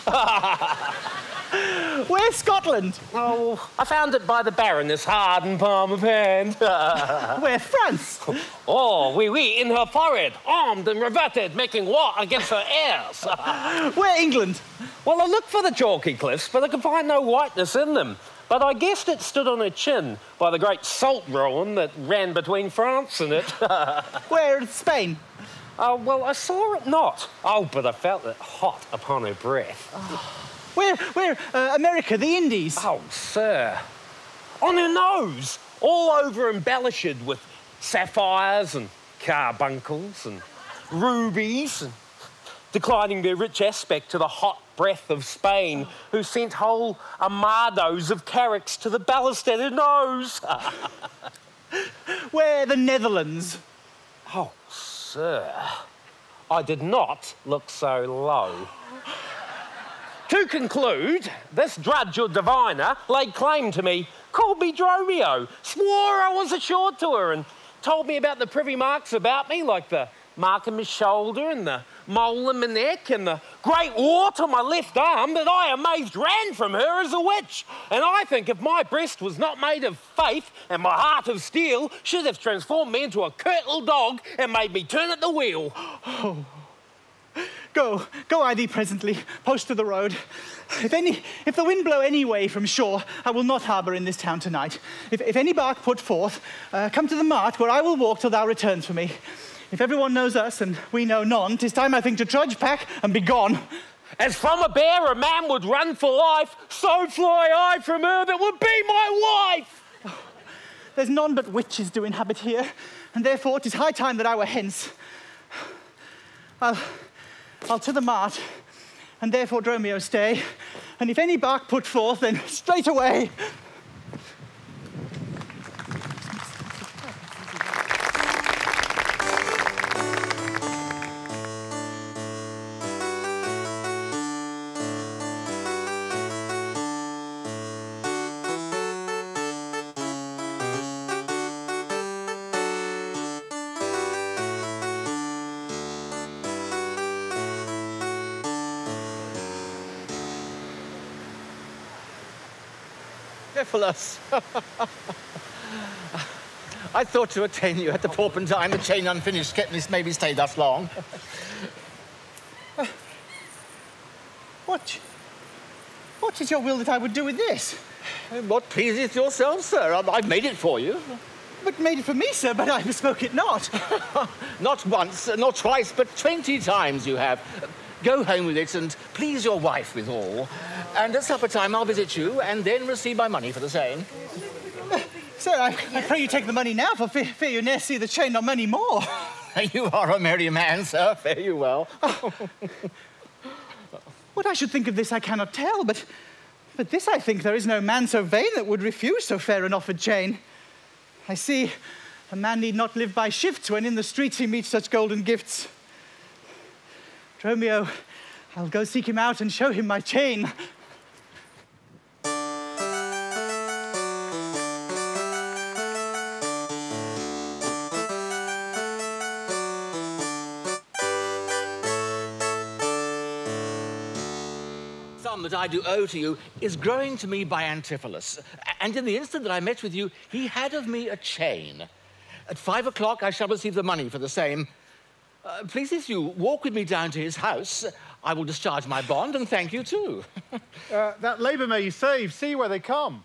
Where's Scotland? Oh, I found it by the Baroness hardened palm of hand. Where France? Oh, oui, oui, in her forehead, armed and reverted, making war against her heirs. Where England? Well, I looked for the chalky cliffs, but I could find no whiteness in them. But I guessed it stood on her chin by the great salt ruin that ran between France and it. Where in Spain? Oh, well, I saw it not. Oh, but I felt it hot upon her breath. Oh. Where, where, uh, America, the Indies? Oh, sir. On her nose, all over embellished with sapphires and carbuncles and rubies, and declining their rich aspect to the hot breath of Spain, who sent whole armados of carracks to the ballast at her nose. Where the Netherlands? Oh, sir, I did not look so low. To conclude, this drudge or diviner laid claim to me, called me Dromio, swore I was assured to her, and told me about the privy marks about me, like the mark in my shoulder and the mole in my neck and the great wart on my left arm that I amazed ran from her as a witch. And I think if my breast was not made of faith and my heart of steel, she'd have transformed me into a curtled dog and made me turn at the wheel. Oh. Go, go I thee presently, post to the road. If any, if the wind blow any way from shore, I will not harbour in this town tonight. If, if any bark put forth, uh, come to the mart where I will walk till thou returns for me. If everyone knows us and we know none, 'tis time I think to trudge pack and be gone. As from a bear a man would run for life, so fly I from her that would be my wife. Oh, there's none but witches do inhabit here, and therefore 'tis high time that I were hence. I'll... I'll to the mart, and therefore Dromio stay, and if any bark put forth, then straight away. Antipholus. I thought to attain you at the porpentine, the chain unfinished, kept this maybe stay thus long. uh, what? What is your will that I would do with this? What pleaseth yourself, sir? I've made it for you. But made it for me, sir, but I bespoke it not. Not once, not twice, but twenty times you have. Go home with it and please your wife withal. And at supper time I'll visit you and then receive my money for the same. Uh, sir, I, I pray you take the money now, for fear, fear you ne'er see the chain nor money more. You are a merry man, sir. Fare you well. What I should think of this I cannot tell, but, but this I think there is no man so vain that would refuse so fair an offered chain. I see a man need not live by shifts when in the streets he meets such golden gifts. Dromio, I'll go seek him out and show him my chain. that I do owe to you is growing to me by Antipholus. And in the instant that I met with you, he had of me a chain. At five o'clock, I shall receive the money for the same. Uh, please, if you walk with me down to his house, I will discharge my bond and thank you too. uh, that labour may you save. See where they come.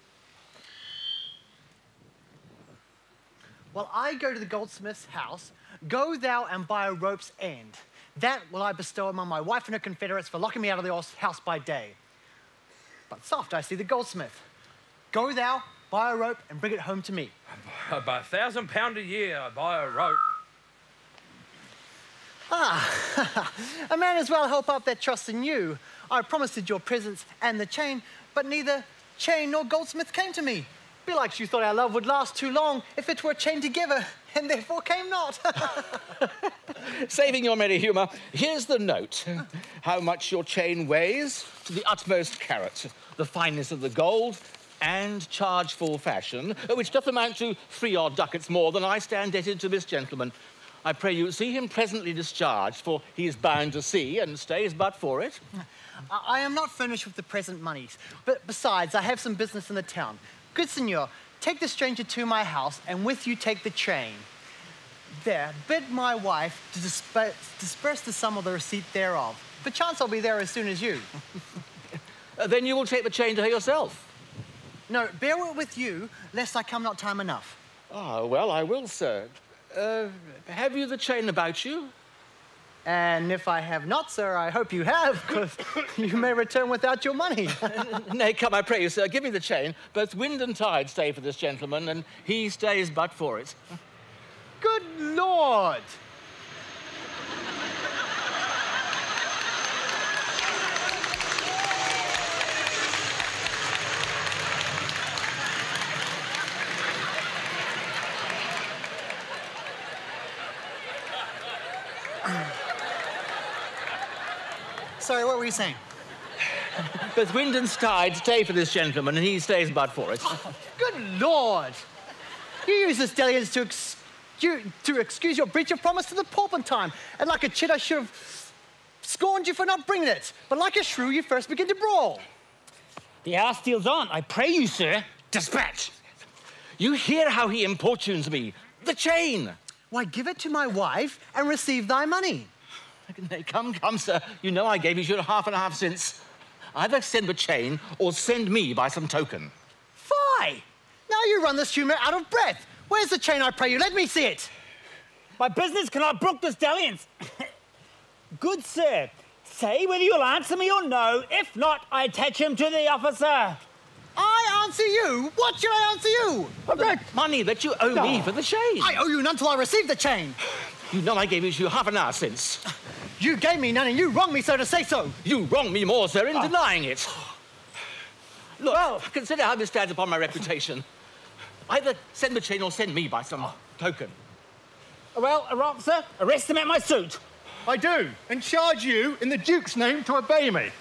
While I go to the goldsmith's house, go thou and buy a rope's end. That will I bestow among my wife and her confederates for locking me out of the house by day. But soft I see the goldsmith. Go thou, buy a rope, and bring it home to me. I buy a thousand pound a year, I buy a rope. Ah, a man as well help up that trust in you. I promised your presence and the chain, but neither chain nor goldsmith came to me. Belike you thought our love would last too long if it were chained together, and therefore came not. Saving your merry humour, here's the note. How much your chain weighs, to the utmost carat, the fineness of the gold, and charge full fashion, which doth amount to three odd ducats more than I stand indebted to this gentleman. I pray you see him presently discharged, for he is bound to sea, and stays but for it. I am not furnished with the present monies, but besides, I have some business in the town. Good senor, take the stranger to my house, and with you take the chain. There, bid my wife to disperse, disperse the sum of the receipt thereof. Perchance I'll be there as soon as you. uh, then you will take the chain to her yourself. No, bear it with you, lest I come not time enough. Ah, well, I will, sir. Uh, have you the chain about you? And if I have not, sir, I hope you have, because you may return without your money. Nay, come, I pray you, sir, give me the chain. Both wind and tide stay for this gentleman, and he stays but for it. Good Lord! Sorry, what were you saying? Both wind and tide stay for this gentleman, and he stays but for it. Oh, good Lord! You use this dalliance to, ex you, to excuse your breach of promise to the porpentine, and like a chit I should have scorned you for not bringing it, but like a shrew you first begin to brawl. The hour steals on, I pray you, sir. Dispatch! You hear how he importunes me. The chain! Why, give it to my wife and receive thy money. Nay, come, come, sir. You know I gave you your half and a half since. Either send the chain or send me by some token. Fie! Now you run this humour out of breath. Where's the chain, I pray you? Let me see it. My business cannot brook this dalliance. Good sir, say whether you'll answer me or no. If not, I attach him to the officer. I answer you? What should I answer you? The money that you owe no. me for the chain. I owe you none till I receive the chain. You know I gave it to you half an hour since. You gave me none and you wronged me so to say so. You wronged me more, sir, in oh. denying it. Look, well, consider how this stands upon my reputation. Either send the chain or send me by some oh. token. Well, officer, arrest him at my suit. I do, and charge you in the Duke's name to obey me.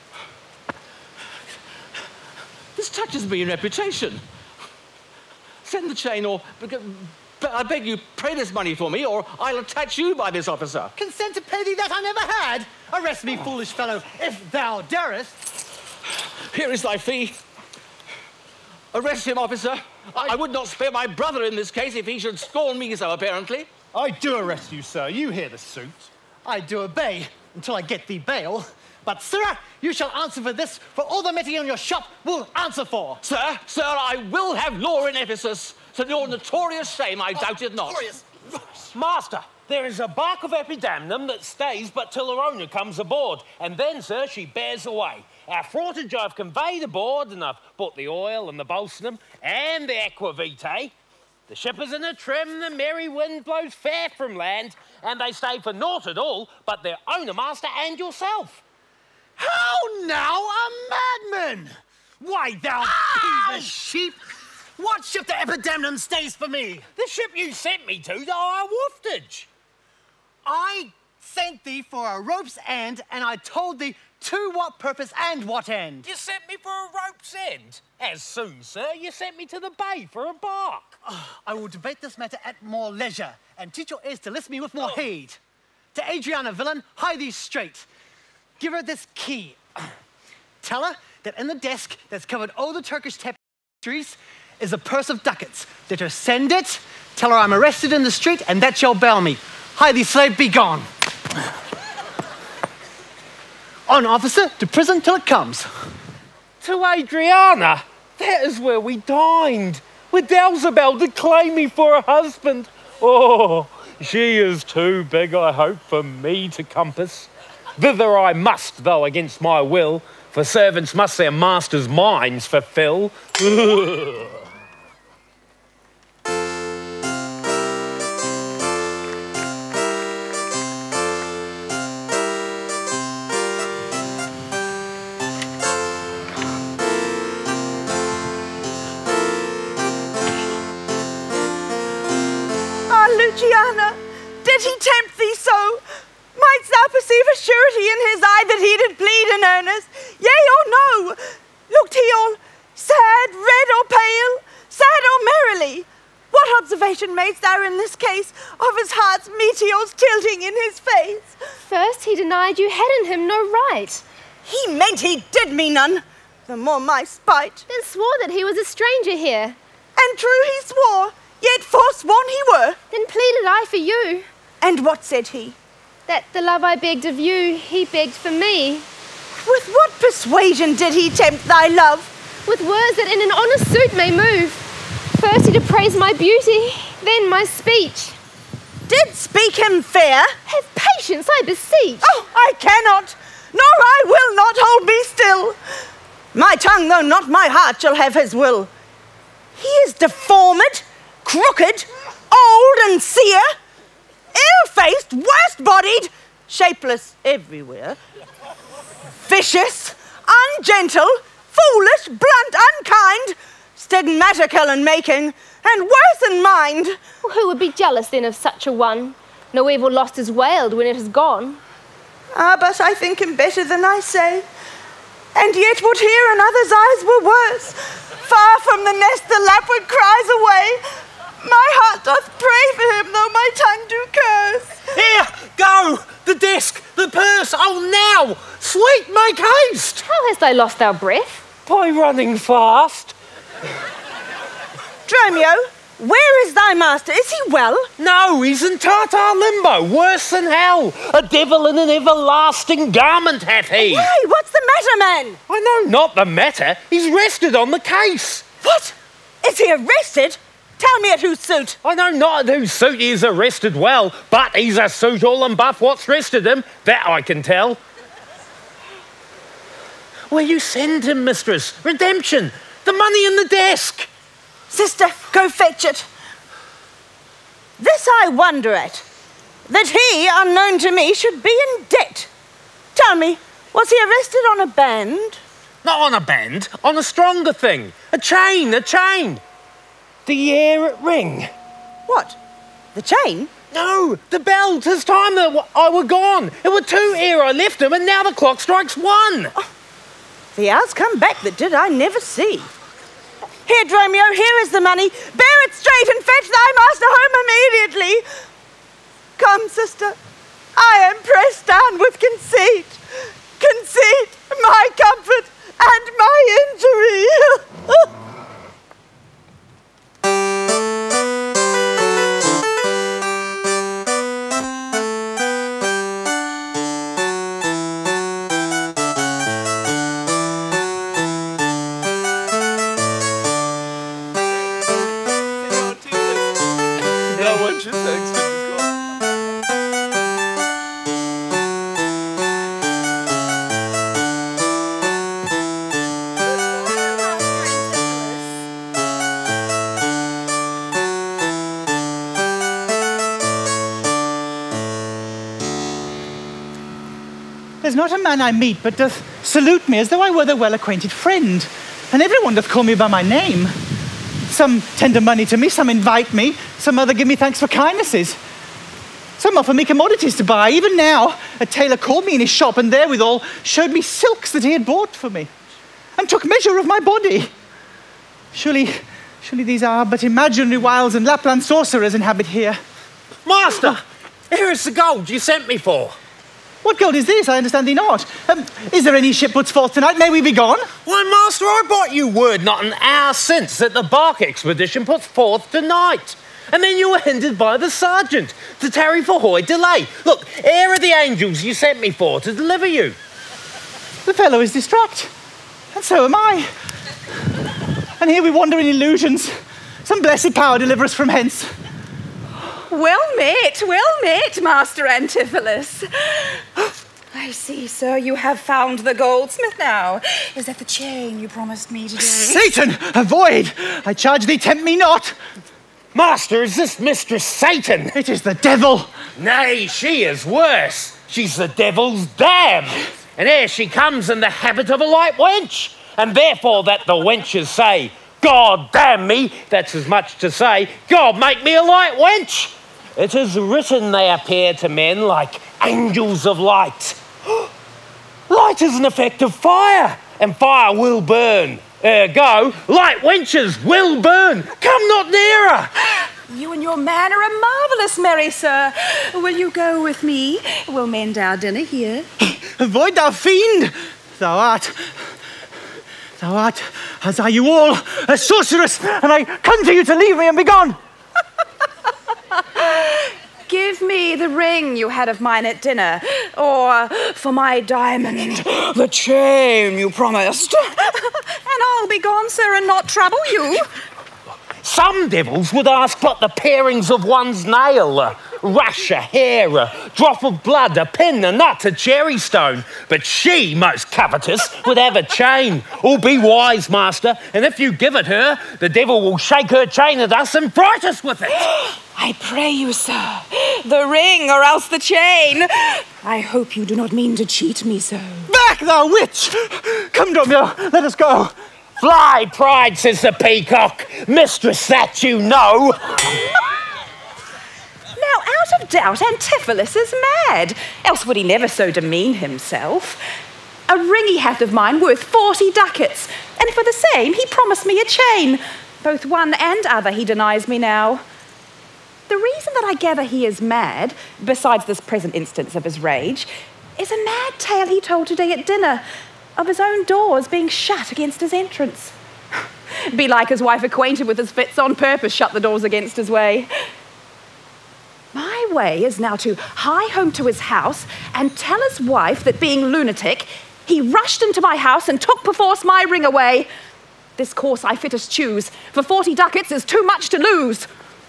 This touches me in reputation. Send the chain or... But I beg you, pay this money for me, or I'll attach you by this officer. Consent to pay thee that I never had? Arrest me, foolish fellow, if thou darest. Here is thy fee. Arrest him, officer. I... I would not spare my brother in this case if he should scorn me so, apparently. I do arrest you, sir. You hear the suit. I do obey until I get thee bail. But, sir, you shall answer for this, for all the meeting in your shop will answer for. Sir, sir, I will have law in Ephesus. To your notorious shame, I oh, doubt it not. Glorious. Master, there is a bark of Epidamnum that stays but till her owner comes aboard, and then, sir, she bears away. Our fraughtage I've conveyed aboard, and I've bought the oil and the balsam and the aquavitae. The ship is in a trim, the merry wind blows fair from land, and they stay for naught at all but their owner, master, and yourself. How now, a madman? Why, thou peevish sheep! What ship the Epidamnum stays for me? The ship you sent me to, to our waftage. I sent thee for a rope's end, and I told thee to what purpose and what end. You sent me for a rope's end? As soon, sir, you sent me to the bay for a bark. Oh, I will debate this matter at more leisure, and teach your ears to listen me with more oh. heed. To Adriana, villain, hie thee straight. Give her this key. Tell her that in the desk that's covered all the Turkish tapestries is a purse of ducats. Let her send it. Tell her I'm arrested in the street and that shall bail me. Hie thee, slave, be gone. On, officer, to prison till it comes. To Adriana? That is where we dined. With Dalzabel to claim me for a husband. Oh, she is too big, I hope, for me to compass. Thither I must, though against my will, for servants must their masters' minds fulfill. Luciana, did he tempt thee so? Mightst thou perceive a surety in his eye that he did plead in earnest? Yea or no? Looked he all sad, red or pale, sad or merrily? What observation madest thou in this case of his heart's meteors tilting in his face? First he denied you had in him no right. He meant he did me none, the more my spite. Then swore that he was a stranger here. And true he swore, yet forsworn he were. Then pleaded I for you. And what said he? That the love I begged of you, he begged for me. With what persuasion did he tempt thy love? With words that in an honest suit may move. First he did praise my beauty, then my speech. Did speak him fair? Have patience, I beseech. Oh, I cannot, nor I will not hold me still. My tongue, though not my heart, shall have his will. He is deformed, crooked, old and sere, ill-faced, worst-bodied, shapeless everywhere, vicious, ungentle, foolish, blunt, unkind, stigmatical in making, and worse in mind. Well, who would be jealous then of such a one? No evil lost is wailed when it is gone. Ah, but I think him better than I say, and yet would hear in others' eyes were worse. Far from the nest the lapward cries away. My heart doth pray for him, though my tongue do curse. Here, go! The desk, the purse, oh now! Sweet, make haste! How hast thou lost thy breath? By running fast. Dromio, where is thy master? Is he well? No, he's in Tartar limbo, worse than hell. A devil in an everlasting garment hath he. Why, what's the matter, man? I know not the matter. He's rested on the case. What? Is he arrested? Tell me at whose suit. I know not at whose suit he is arrested well, but he's a suit all and buff what's rested him. That I can tell. Where you send him, mistress? Redemption. The money in the desk. Sister, go fetch it. This I wonder at, that he, unknown to me, should be in debt. Tell me, was he arrested on a band? Not on a band, on a stronger thing. A chain, a chain. The air at ring. What? The chain? No, the bell. 'Tis time that I were gone. It were two ere I left him, and now the clock strikes one. Oh, the hours come back that did I never see. Here, Dromio, here is the money. Bear it straight and fetch thy master home immediately. Come, sister, I am pressed down with conceit. Conceit, my comfort and my injury. There's not a man I meet but doth salute me as though I were the well-acquainted friend, and everyone doth call me by my name. Some tender money to me, some invite me, some other give me thanks for kindnesses. Some offer me commodities to buy. Even now, a tailor called me in his shop, and therewithal showed me silks that he had bought for me, and took measure of my body. Surely, surely these are but imaginary wiles, and Lapland sorcerers inhabit here. Master, here is the gold you sent me for. What guild is this? I understand thee not. Um, is there any ship puts forth tonight? May we be gone? Why, Master, I brought you word not an hour since that the bark expedition puts forth tonight. And then you were hindered by the sergeant to tarry for hoy delay. Look, here are the angels you sent me for to deliver you. The fellow is distract, and so am I. And here we wander in illusions. Some blessed power deliver us from hence. Well met, well met, Master Antipholus. I see, sir, you have found the goldsmith now. Is that the chain you promised me today? Satan, avoid! I charge thee, tempt me not. Master, is this Mistress Satan? It is the devil. Nay, she is worse. She's the devil's dam. And here she comes in the habit of a light wench. And therefore that the wenches say, God damn me, that's as much to say, God make me a light wench. It is written they appear to men like angels of light. Light is an effect of fire, and fire will burn. Ergo, light wenches will burn. Come not nearer. You and your manner are marvellous, merry sir. Will you go with me? We'll mend our dinner here. Avoid, thou fiend! Thou art... Thou art, as are you all, a sorceress, and I conjure you to leave me and be gone. Give me the ring you had of mine at dinner, or for my diamond, the chain you promised. And I'll be gone, sir, and not trouble you. Some devils would ask what the parings of one's nail, a rush, a hair, a drop of blood, a pin, a nut, a cherry stone. But she, most covetous, would have a chain. Oh, be wise, master, and if you give it her, the devil will shake her chain at us and fright us with it. I pray you, sir, the ring or else the chain. I hope you do not mean to cheat me so. Back, thou witch! Come, Dromio, let us go. Fly, pride, says the peacock. Mistress, that you know. Now, out of doubt, Antipholus is mad, else would he never so demean himself. A ring he hath of mine worth forty ducats, and for the same he promised me a chain. Both one and other he denies me now. The reason that I gather he is mad, besides this present instance of his rage, is a mad tale he told today at dinner, of his own doors being shut against his entrance. Belike his wife, acquainted with his fits, on purpose shut the doors against his way. My way is now to hie home to his house and tell his wife that, being lunatic, he rushed into my house and took perforce my ring away. This course I fittest choose, for forty ducats is too much to lose.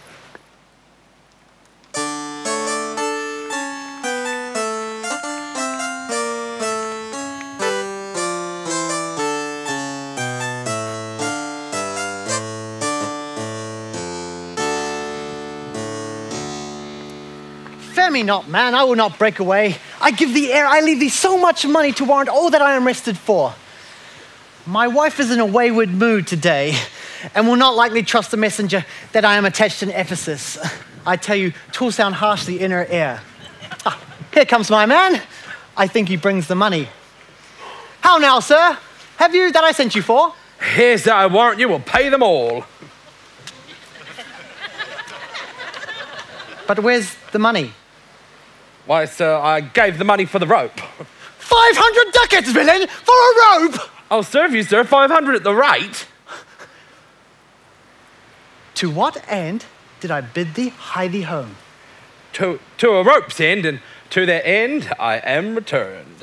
Fear me not, man, I will not break away. I give thee air, I leave thee so much money to warrant all that I am rested for. My wife is in a wayward mood today, and will not likely trust the messenger that I am attached in Ephesus. I tell you, 'twill sound harshly in her ear. Ah, here comes my man. I think he brings the money. How now, sir? Have you that I sent you for? Here's that I warrant you will pay them all. But where's the money? Why, sir, I gave the money for the rope. Five hundred ducats, villain, for a rope! I'll serve you, sir, five hundred at the rate. To what end did I bid thee hie thee home? To, to a rope's end, and to their end I am returned.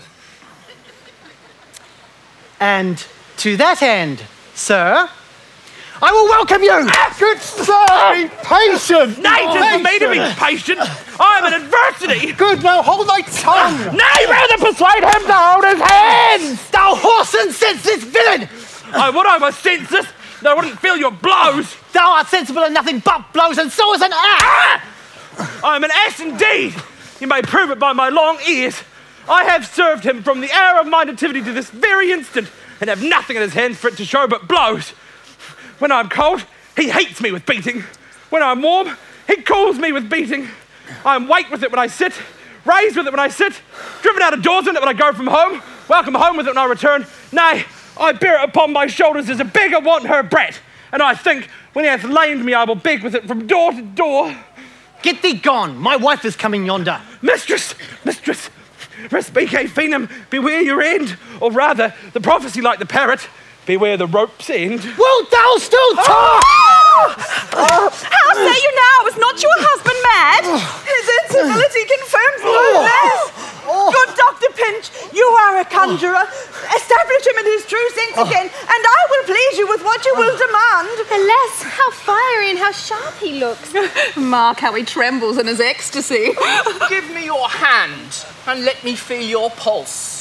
And to that end, sir, I will welcome you! Good sir, be patient! Nay, tis for me to be patient. I am in adversity. Good, now hold thy tongue! Nay, rather persuade him to hold his hands! Thou horse and senseless villain! I would I were senseless, that I wouldn't feel your blows. Thou art sensible in nothing but blows, and so is an ass! Ah! I am an ass indeed. You may prove it by my long ears. I have served him from the hour of my nativity to this very instant, and have nothing in his hands for it to show but blows. When I'm cold, he heats me with beating. When I'm warm, he cools me with beating. I'm waked with it when I sit, raised with it when I sit, driven out of doors in it when I go from home, welcome home with it when I return. Nay, I bear it upon my shoulders as a beggar wanting her brat. And I think, when he hath lamed me, I will beg with it from door to door. Get thee gone, my wife is coming yonder. Mistress, mistress, respice finum, beware your end. Or rather, the prophecy like the parrot, beware the rope's end. Wilt thou still talk? Oh, how say you now? Is not your husband mad? His incivility confirms no less. Good Doctor Pinch, you are a conjurer. Establish him in his true sense again, and I will please you with what you will demand. Alas, how fiery and how sharp he looks. Mark how he trembles in his ecstasy. Give me your hand, and let me feel your pulse.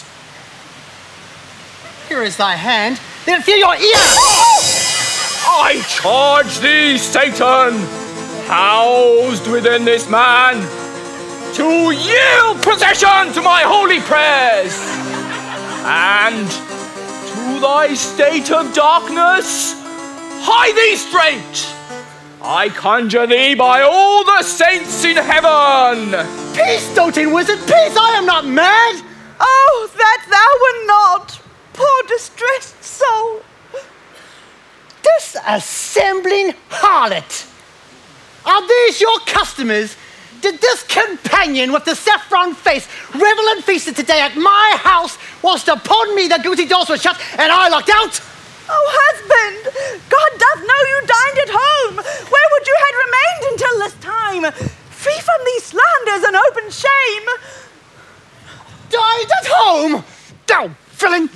Here is thy hand, then feel your ear! I charge thee, Satan, housed within this man, to yield possession to my holy prayers, and to thy state of darkness, hie thee straight. I conjure thee by all the saints in heaven. Peace, doting wizard, peace, I am not mad. Oh, that thou were not, poor distressed soul. This assembling harlot. Are these your customers? Did this companion with the saffron face revel and feasted today at my house, whilst upon me the guilty doors were shut and I locked out? Oh, husband, God doth know you dined at home. Where would you had remained until this time? Free from these slanders and open shame. Dined at home? Thou villain!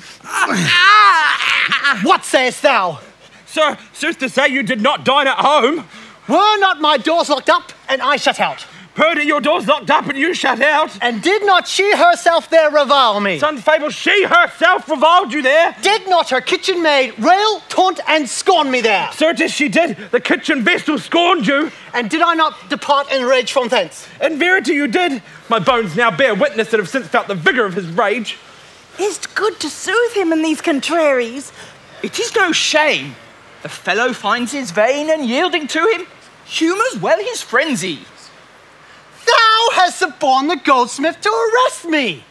What sayest thou? Sir, sooth to say you did not dine at home. Were not my doors locked up and I shut out? Purdy, your doors locked up and you shut out. And did not she herself there revile me? Son's fable, she herself reviled you there. Did not her kitchen maid rail, taunt, and scorn me there? Certes she did. The kitchen vessel scorned you. And did I not depart in rage from thence? In verity you did. My bones now bear witness that have since felt the vigour of his rage. Is't good to soothe him in these contraries. It is no shame. The fellow finds his vein, and yielding to him, humours well his frenzy. Thou hast suborned the goldsmith to arrest me.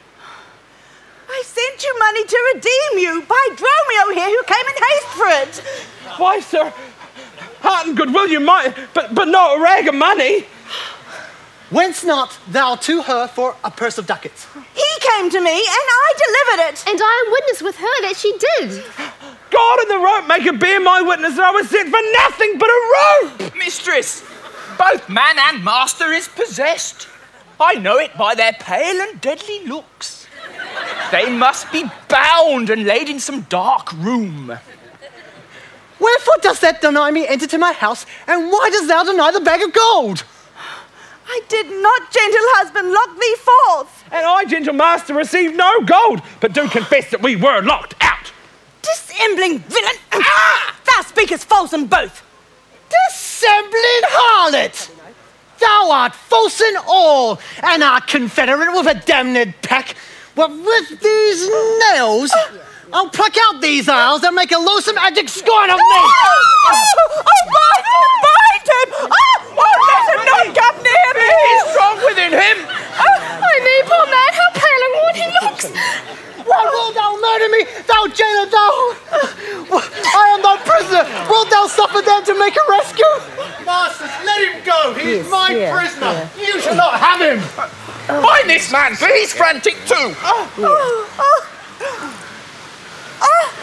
I sent you money to redeem you by Dromio here, who came in haste for it. Why, sir, heart and goodwill you might, but, but not a rag of money. Whence not thou to her for a purse of ducats? He came to me, and I delivered it. And I am witness with her that she did. God and the rope maker bear my witness that I was sent for nothing but a rope. Mistress, both man and master is possessed. I know it by their pale and deadly looks. They must be bound and laid in some dark room. Wherefore dost thou deny me enter to my house, and why dost thou deny the bag of gold? I did not, gentle husband, lock thee forth. And I, gentle master, received no gold, but do confess that we were locked out. Dissembling villain! Ah! Thou speakest false in both. Dissembling harlot! Thou art false in all, and art confederate with a damned pack. But with these nails, I'll pluck out these aisles and make a loathsome abject scorn of me! Oh, oh, oh, bind him, bind him! Oh, oh, let him not come near me! He's strong within him! Oh, I may, poor man, how pale and worn he looks! Why wilt thou murder me, thou jailer, thou? I am thy prisoner. Wilt thou suffer them to make a rescue? Masters, let him go. He is Yes, my yeah, prisoner. You shall not have him. Find this man, for he's frantic too. Oh, oh, oh. Oh.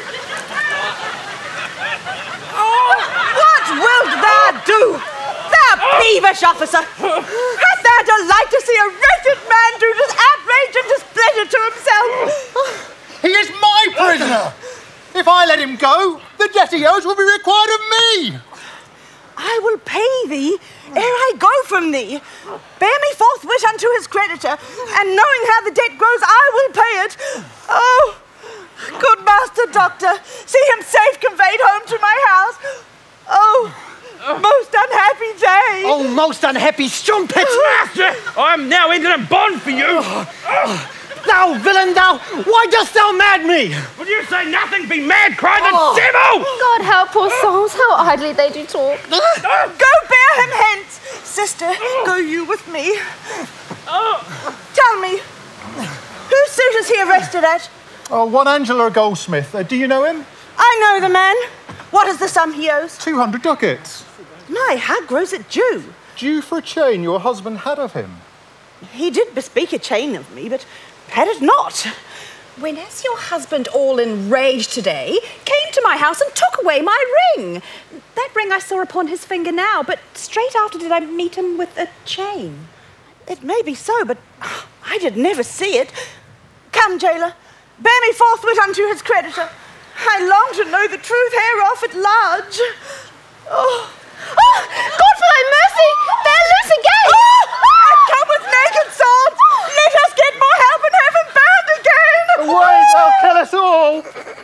What wilt thou do, thou peevish officer? Hast thou delight to see a wretched man do this outrage and displeasure to himself? He is my prisoner. If I let him go, the debt he owes will be required of me. I will pay thee ere I go from thee. Bear me forthwith unto his creditor, and knowing how the debt grows, I will pay it. Oh, good master doctor, see him safe conveyed home to my house. Oh, most unhappy day. Oh, most unhappy strumpet. Master, I am now ended in bond for you. Thou villain, thou, why dost thou mad me? Will you say nothing, be mad, cry the Oh. devil! God help poor souls, how idly they do talk. Go bear him hence. Sister, go you with me. Tell me, whose suit is he arrested at? Oh, one Angela goldsmith. Uh, do you know him? I know the man. What is the sum he owes? Two hundred ducats. My, how grows it due? Due for a chain your husband had of him. He did bespeak a chain of me, but had it not. Whenas your husband, all enraged today, came to my house and took away my ring. That ring I saw upon his finger now, but straight after did I meet him with a chain. It may be so, but I did never see it. Come, jailer, bear me forthwith unto his creditor. I long to know the truth hereof at large. Oh, oh God for thy mercy! They're loose again! Oh, and come with naked swords! Let us get more help and have him burned again! Why thou kill us all?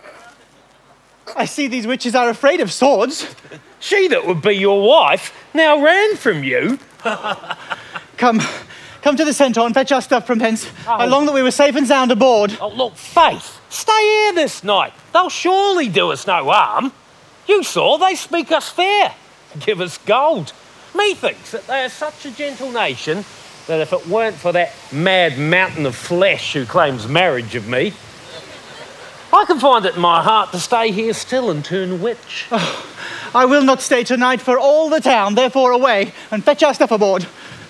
I see these witches are afraid of swords. She that would be your wife now ran from you. Come, come to the centaur and fetch our stuff from hence. Oh. I long that we were safe and sound aboard. Oh, look, Faith, stay here this night. They'll surely do us no harm. You saw they speak us fair, give us gold. Methinks that they are such a gentle nation that if it weren't for that mad mountain of flesh who claims marriage of me, I can find it in my heart to stay here still and turn witch. Oh, I will not stay tonight for all the town, therefore away and fetch our stuff aboard.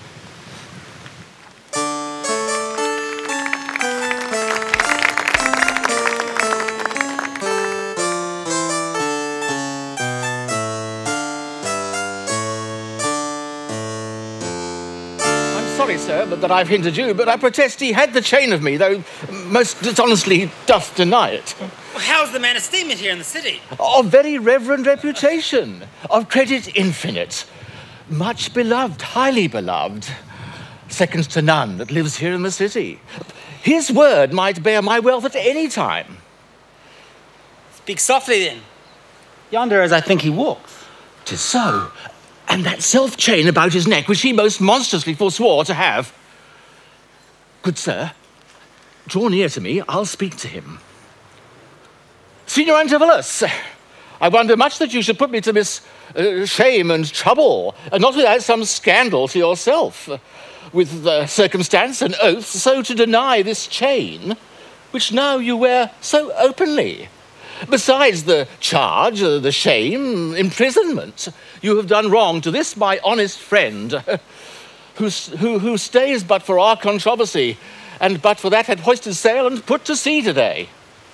Sir, but that I've hindered you, but I protest he had the chain of me, though most dishonestly doth deny it. Well, how's the man esteemed here in the city? Of very reverend reputation, of credit infinite, much beloved, highly beloved, second to none that lives here in the city. His word might bear my wealth at any time. Speak softly, then. Yonder as I think he walks. 'Tis so. And that self-chain about his neck, which he most monstrously forswore to have. Good sir, draw near to me, I'll speak to him. Signor Antipholus, I wonder much that you should put me to this uh, shame and trouble, and not without some scandal to yourself, with uh, circumstance and oath, so to deny this chain, which now you wear so openly. Besides the charge, uh, the shame, imprisonment, you have done wrong to this my honest friend, who, who, who stays but for our controversy, and but for that had hoisted sail and put to sea today.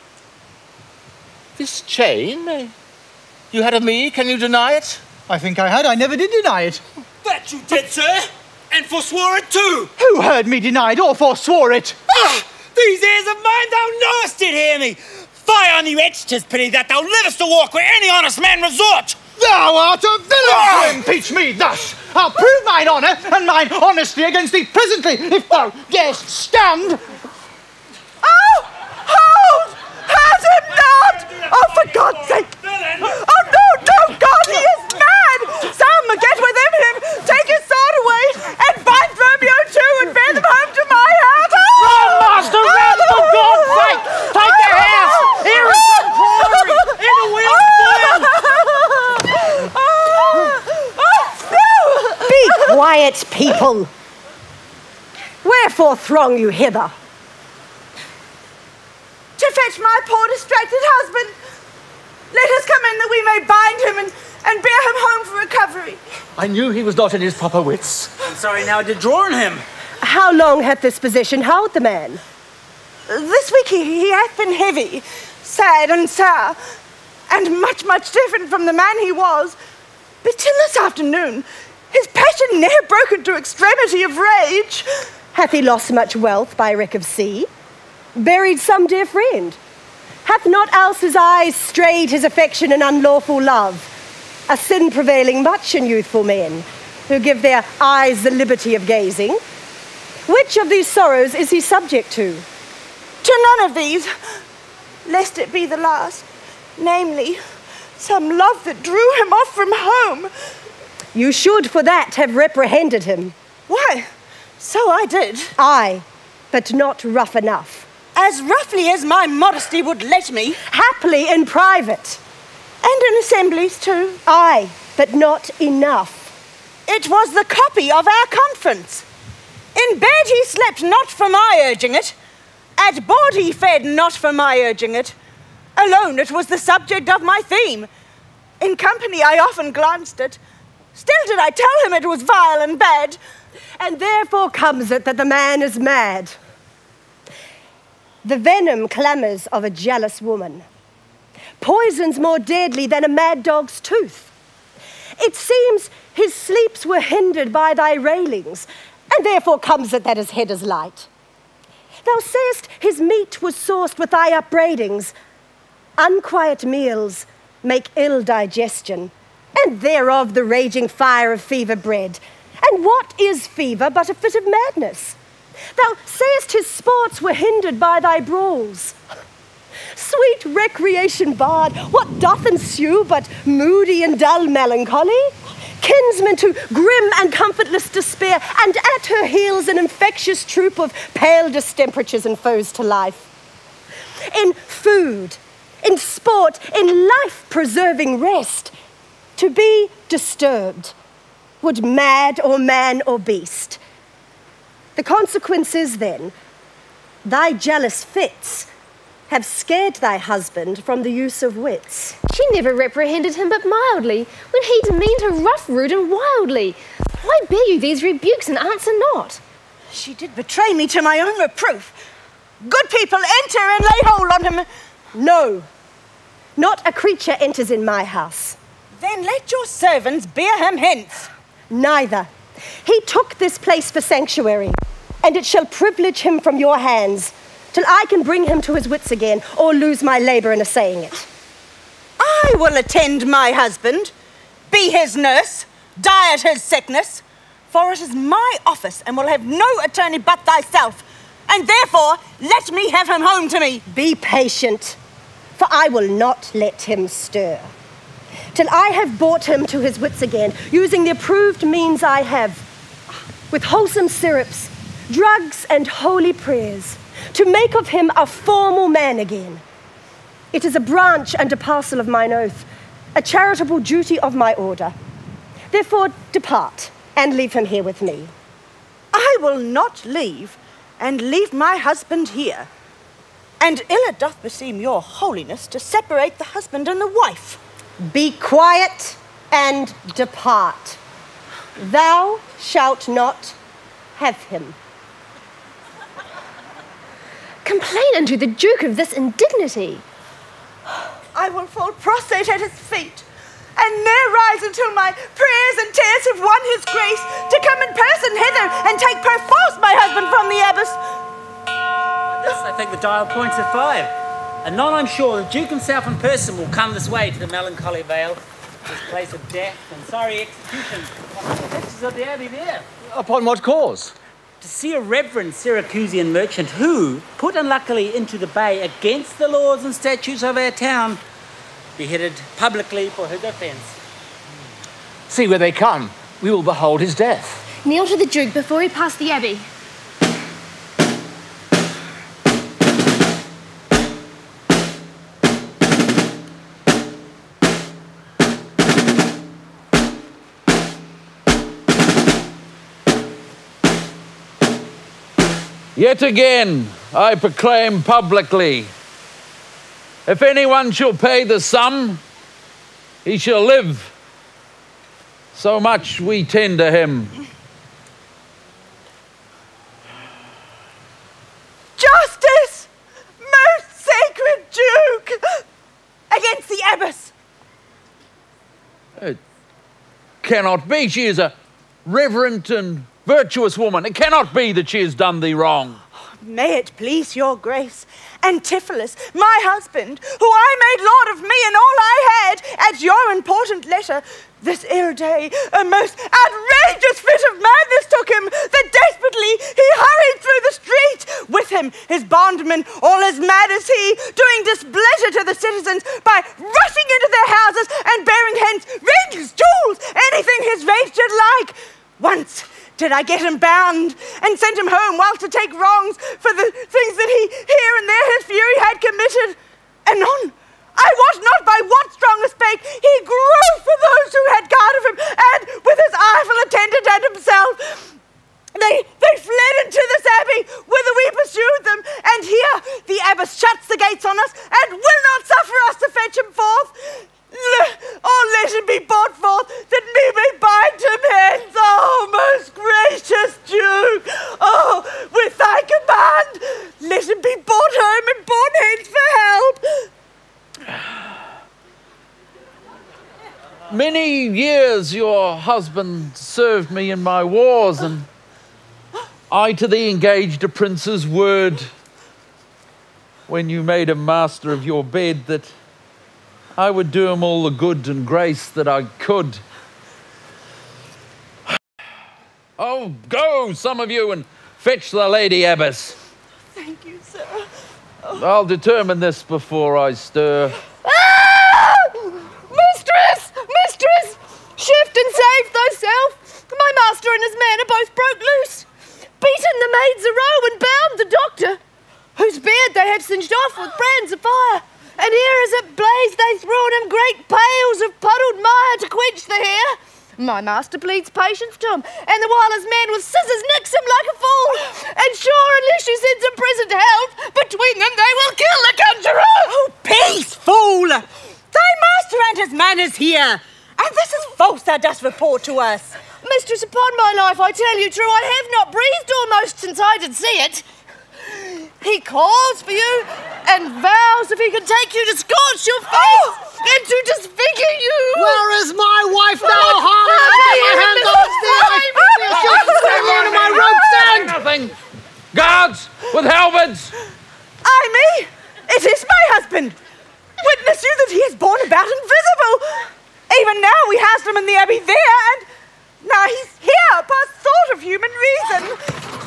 This chain uh, you had of me, can you deny it? I think I had. I never did deny it. That you did, sir, and forswore it too. Who heard me deny it or forswore it? Ah, these ears of mine, thou knowest did hear me. Fie on thee, wretch, 'tis pity that thou livest to walk where any honest man resort. Thou art a villain oh! to impeach me thus. I'll prove mine honour and mine honesty against thee presently, if thou darest stand. Oh! Hold! Hurt him not! Oh, for God's sake! Oh, no, no, God, he is mad! Some, get within him, take his sword away, and bind Dromio too, and bear them home to my house! Oh! Run, master, run, for God's sake! Take the house! Here is some glory! In the wind, Be quiet, people. Wherefore throng you hither? To fetch my poor distracted husband. Let us come in that we may bind him and, and bear him home for recovery. I knew he was not in his proper wits. I'm sorry now to draw on him. How long hath this physician held the man? This week he, he hath been heavy, sad and sour, and much, much different from the man he was. But till this afternoon, his passion ne'er broken to extremity of rage. Hath he lost much wealth by wreck of sea? Buried some dear friend? Hath not else his eyes strayed his affection in unlawful love? A sin prevailing much in youthful men, who give their eyes the liberty of gazing. Which of these sorrows is he subject to? To none of these, lest it be the last. Namely, some love that drew him off from home. You should for that have reprehended him. Why, so I did. Aye, but not rough enough. As roughly as my modesty would let me. Happily in private. And in assemblies too. Aye, but not enough. It was the copy of our conference. In bed he slept not for my urging it. At board he fed not for my urging it. Alone it was the subject of my theme. In company I often glanced at. Still did I tell him it was vile and bad. And therefore comes it that the man is mad. The venom clamours of a jealous woman. Poison's more deadly than a mad dog's tooth. It seems his sleeps were hindered by thy railings, and therefore comes it that his head is light. Thou sayest his meat was sauced with thy upbraidings. Unquiet meals make ill digestion, and thereof the raging fire of fever bred. And what is fever but a fit of madness? Thou sayest his sports were hindered by thy brawls. Sweet recreation bard, what doth ensue but moody and dull melancholy? Kinsman to grim and comfortless despair, and at her heels an infectious troop of pale distemperatures and foes to life. In food, in sport, in life-preserving rest, to be disturbed, would mad or man or beast. The consequence is then, thy jealous fits have scared thy husband from the use of wits. She never reprehended him but mildly, when he demeaned her rough, rude, and wildly. Why bear you these rebukes and answer not? She did betray me to my own reproof. Good people, enter and lay hold on him. No, not a creature enters in my house. Then let your servants bear him hence. Neither. He took this place for sanctuary, and it shall privilege him from your hands, till I can bring him to his wits again, or lose my labour in assaying it. I will attend my husband, be his nurse, diet his sickness, for it is my office, and will have no attorney but thyself, and therefore let me have him home to me. Be patient, for I will not let him stir, till I have brought him to his wits again, using the approved means I have, with wholesome syrups, drugs, and holy prayers, to make of him a formal man again. It is a branch and a parcel of mine oath, a charitable duty of my order. Therefore depart, and leave him here with me. I will not leave, and leave my husband here. And ill it doth beseem your holiness to separate the husband and the wife. Be quiet and depart. Thou shalt not have him. Complain unto the Duke of this indignity. I will fall prostrate at his feet, and ne'er rise until my prayers and tears have won his grace to come in person hither and take perforce my husband from the abbess. This, I think the dial points at five. Anon I'm sure the Duke himself in person will come this way to the melancholy vale, this place of death and sorry execution. The pictures of the abbey there. Upon what cause? To see a reverend Syracusean merchant who, put unluckily into the bay against the laws and statutes of our town, beheaded publicly for his offence. See where they come. We will behold his death. Kneel to the Duke before he pass the abbey. Yet again, I proclaim publicly, if anyone shall pay the sum, he shall live. So much we tender him. Justice, most sacred Duke, against the abbess. It cannot be. She is a reverent and virtuous woman. It cannot be that she has done thee wrong. May it please your grace, Antipholus, my husband, who I made lord of me and all I had, at your important letter, this ere day, a most outrageous fit of madness took him, that desperately he hurried through the street, with him his bondman, all as mad as he, doing displeasure to the citizens by rushing into their houses and bearing hence rings, jewels, anything his rage did like. Once did I get him bound and sent him home while to take wrongs for the things that he here and there his fury had committed. Anon, I wot not by what strong spake he grew for those who had guard of him, and with his eyeful attendant and himself, they, they fled into this abbey, whither we pursued them, and here the abbess shuts the gates on us, and will not suffer us to fetch him forth. Oh, let him be brought forth, that me may bind him hence. Oh, most gracious Duke, oh, with thy command, let him be brought home years your husband served me in my wars, and I to thee engaged a prince's word when you made him master of your bed that I would do him all the good and grace that I could. Oh, go, some of you, and fetch the lady abbess. Thank you, sir. I'll determine this before I stir. Ah! Mistress! Mistress! Shift and save thyself! My master and his man are both broke loose. Beaten the maids a row and bound the doctor, whose beard they had singed off with brands of fire. And here as it blazed they threw on him great pails of puddled mire to quench the hair. My master pleads patience to him, and the while his man with scissors nicks him like a fool. And sure, unless you sends him present help, between them they will kill the conjurer. Oh, peace, fool! Thy master and his man is here, and this is false thou dost report to us. Mistress, upon my life, I tell you true, I have not breathed almost since I did see it. He calls for you and vows if he can take you to scorch your face oh! and to disfigure you. Where is my wife now, harlot? Get my hands off the my ropes end! Nothing. Guards with halberds. Ay me, it is my husband. Witness you that he is born about invisible. Even now we housed him in the abbey there, and now he's here past thought of human reason.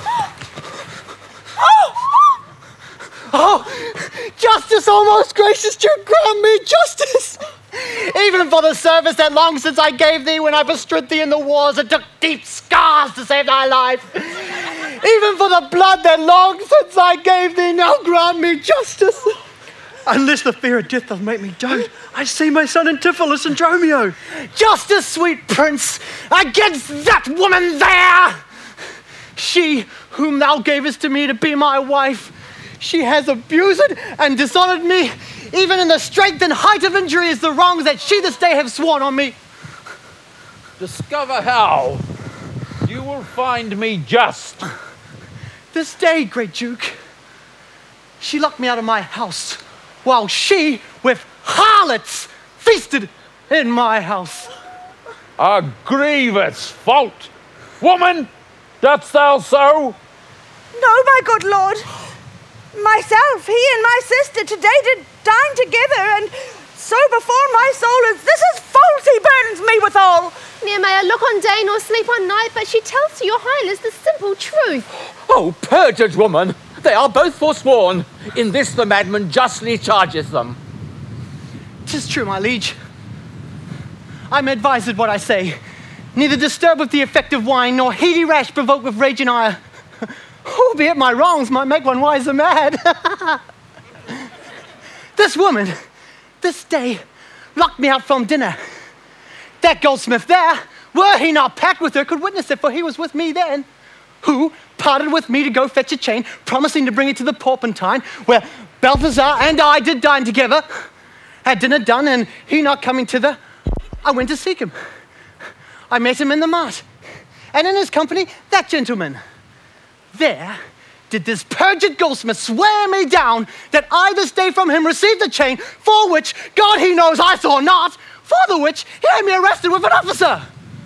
Oh! Oh, justice, oh most gracious Duke, grant me justice. Even for the service that long since I gave thee when I bestood thee in the wars and took deep scars to save thy life. Even for the blood that long since I gave thee, now grant me justice. Unless the fear of death doth make me dote, I see my son Antipholus and Dromio. Justice, sweet prince, against that woman there. She whom thou gavest to me to be my wife, she has abused and dishonored me, even in the strength and height of injury is the wrongs that she this day have sworn on me. Discover how. You will find me just. This day, great Duke, she locked me out of my house, while she, with harlots, feasted in my house. A grievous fault. Woman, dost thou so? No, my good lord. Myself, he and my sister today did dine together, and so before my soul is this is false he burdens me withal. Ne'er may I look on day nor sleep on night, but she tells to your highness the simple truth. Oh, perjured woman! They are both forsworn. In this the madman justly charges them. 'Tis true, my liege. I'm advised what I say. Neither disturb with the effect of wine, nor heady rash provoke with rage and ire. Albeit my wrongs might make one wiser mad. This woman, this day, locked me out from dinner. That goldsmith there, were he not packed with her, could witness it, for he was with me then, who parted with me to go fetch a chain, promising to bring it to the Porpentine, where Balthazar and I did dine together. Had dinner done, and he not coming thither, I went to seek him. I met him in the mart, and in his company, that gentleman. There did this perjured goldsmith swear me down that I this day from him received a chain, for which, God he knows, I saw not, for the which he had me arrested with an officer.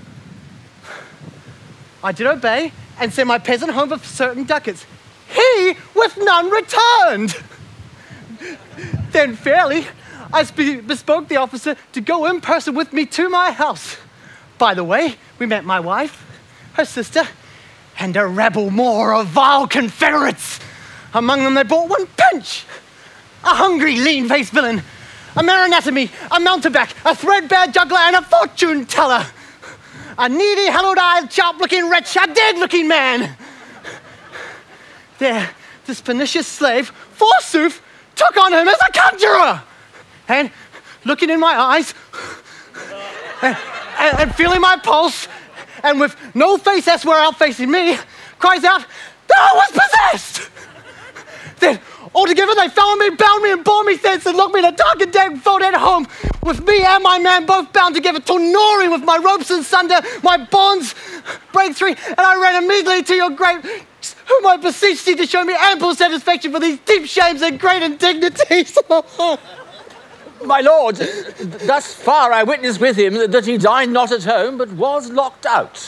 I did obey, and sent my peasant home for certain ducats. He with none returned. Then fairly, I spe- bespoke the officer to go in person with me to my house. By the way, we met my wife, her sister, and a rabble more of vile confederates. Among them they brought one pinch, a hungry, lean-faced villain, a marinatomy, a mountebank, a threadbare juggler, and a fortune teller. A needy, hollow-eyed, sharp-looking wretch, a dead-looking man. There, this pernicious slave, forsooth, took on him as a conjurer. And looking in my eyes, and, and, and feeling my pulse, and with no face elsewhere outfacing me, cries out that I was possessed. Then, altogether, they found me, bound me, and bore me thence, and locked me in a dark and dank vault at home, with me and my man both bound together, till gnawing with my ropes and sunder, my bonds break three, and I ran immediately to your great, whom I beseech thee to show me ample satisfaction for these deep shames and great indignities. My lord, thus far I witnessed with him that he dined not at home, but was locked out.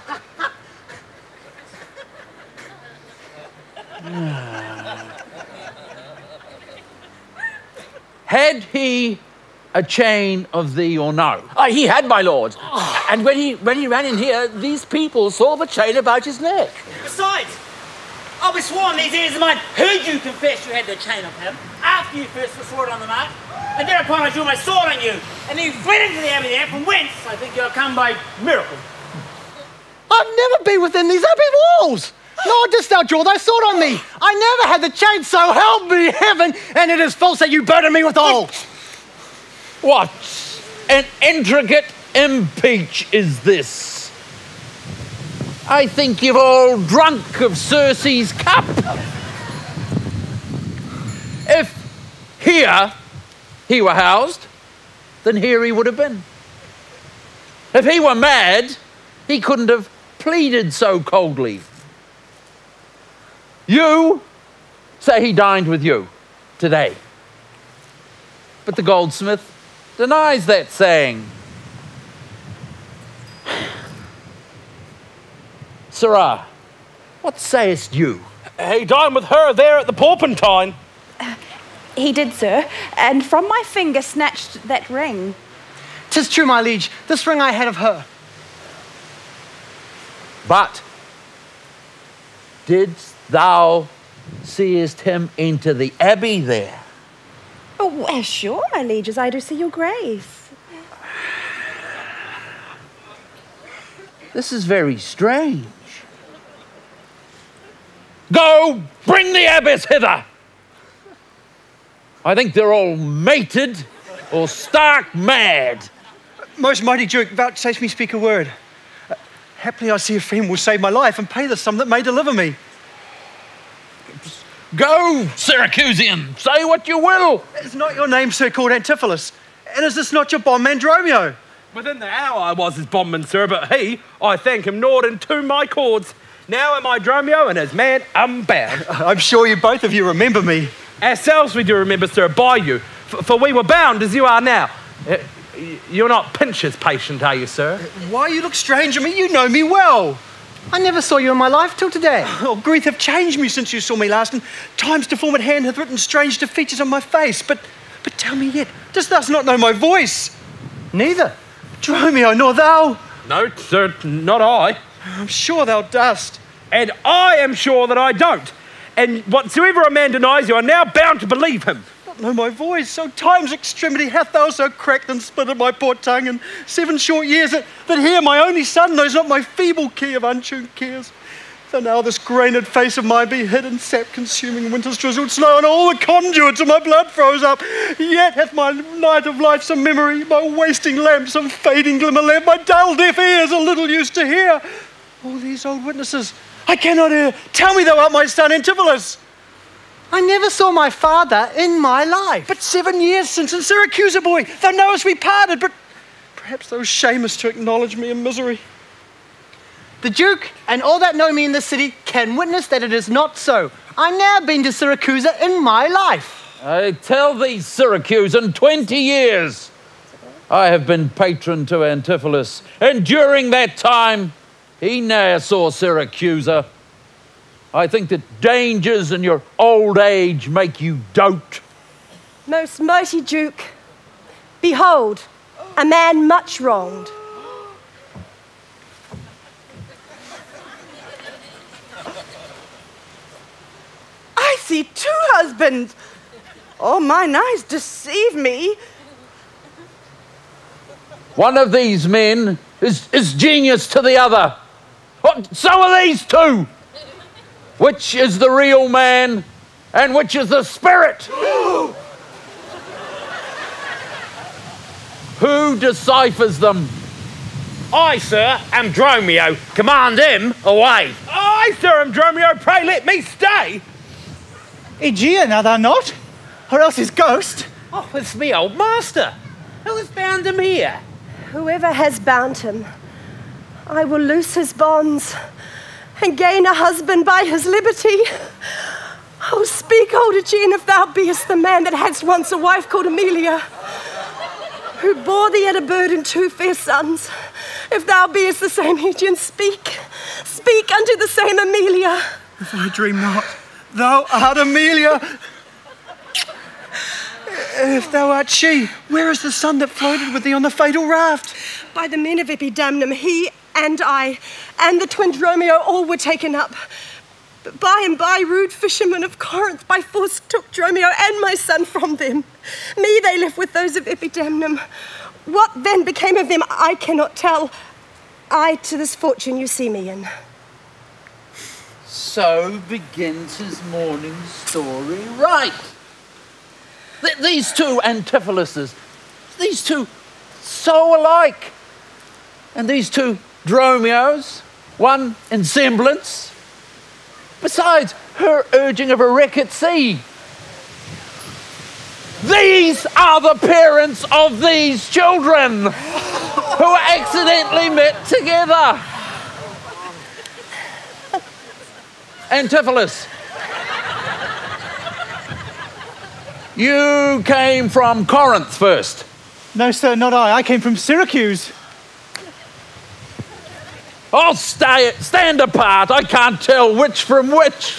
Had he a chain of thee or no? Uh, he had, my lord. And when he, when he ran in here, these people saw the chain about his neck. Besides, I'll be sworn these ears of mine heard you confess you had the chain of him after you first saw it on the mark, and thereupon I drew my sword on you, and then fled into the abbey there, from whence I think you have come by miracle. I've never been within these abbey walls. Nor didst thou draw thy sword on me. I never had the chain, so help me heaven, and it is false that you burden me withal. What an intricate impeach is this? I think you've all drunk of Circe's cup. If here he were housed, then here he would have been. If he were mad, he couldn't have pleaded so coldly. You say he dined with you today. But the goldsmith denies that saying. Sirrah, what sayest you? He dined with her there at the Porpentine. Uh, he did, sir, and from my finger snatched that ring. 'Tis true, my liege, this ring I had of her. But didst thou seest him into the abbey there? Oh, well, sure, my lieges, I do see your grace. This is very strange. Go, bring the abbess hither. I think they're all mated or stark mad. Most mighty Duke, vouchsafe me speak a word. Uh, haply I see a friend will save my life and pay the sum that may deliver me. Go, Syracusian, say what you will. Is not your name, sir, called Antipholus? And is this not your bondman Dromio? Within the hour I was his bondman, sir, but he, I thank him, gnawed into my cords. Now am I Dromio, and as man unbound. I'm sure you both of you remember me. Ourselves we do remember, sir, by you, for, for we were bound as you are now. Uh, you're not Pincher's patient, are you, sir? Why you look strange at me? You know me well. I never saw you in my life till today. Oh, grief have changed me since you saw me last, and time's deformed hand hath written strange to features on my face. But, but tell me yet, dost thou not know my voice? Neither. Dromio, nor thou? No, sir, not I. I'm sure thou dost. And I am sure that I don't. And whatsoever a man denies, you are now bound to believe him. Not know my voice, so time's extremity hath thou so cracked and splintered my poor tongue in seven short years that, that here my only son knows not my feeble key of untuned cares. Though now this grained face of mine be hid in sap-consuming winter's drizzled snow, and all the conduits of my blood froze up, yet hath my night of life some memory, my wasting lamp some fading glimmer left, my dull deaf ears a little used to hear. All these old witnesses, I cannot hear. Tell me thou art my son Antipholus. I never saw my father in my life. But seven years since in Syracuse, boy, thou knowest we parted, but perhaps thou shamest to acknowledge me in misery. The Duke and all that know me in this city can witness that it is not so. I never been to Syracuse in my life. I tell thee, Syracuse, in twenty years I have been patron to Antipholus, and during that time he ne'er saw Syracuse. I think that dangers in your old age make you dote. Most mighty Duke, behold, a man much wronged. I see two husbands. Oh, mine eyes deceive me. One of these men is, is genius to the other. What, so are these two. Which is the real man and which is the spirit? Who deciphers them? I, sir, am Dromio. Command him away. I, sir, am Dromio. Pray let me stay. Adriana, are thou not? Or else his ghost? Oh, it's me old master. Who has bound him here? Whoever has bound him, I will loose his bonds and gain a husband by his liberty. Oh, speak, old Adriana, if thou beest the man that hadst once a wife called Amelia. who bore thee at a burden two fair sons, if thou beest the same Aegeon, speak, speak unto the same Amelia. If I dream not, thou art Amelia. If thou art she, where is the son that floated with thee on the fatal raft? By the men of Epidamnum, he and I, and the twin Dromio, all were taken up. But by and by, rude fishermen of Corinth by force took Dromio and my son from them. Me they left with those of Epidamnum. What then became of them, I cannot tell. I to this fortune you see me in. So begins his morning story right. Th these two Antipholuses, these two so alike. And these two Dromios, one in semblance. Besides, her urging of a wreck at sea. These are the parents of these children who accidentally met together. Antipholus, you came from Corinth first. No, sir, not I. I came from Syracuse. Oh, stay, stand apart. I can't tell which from which.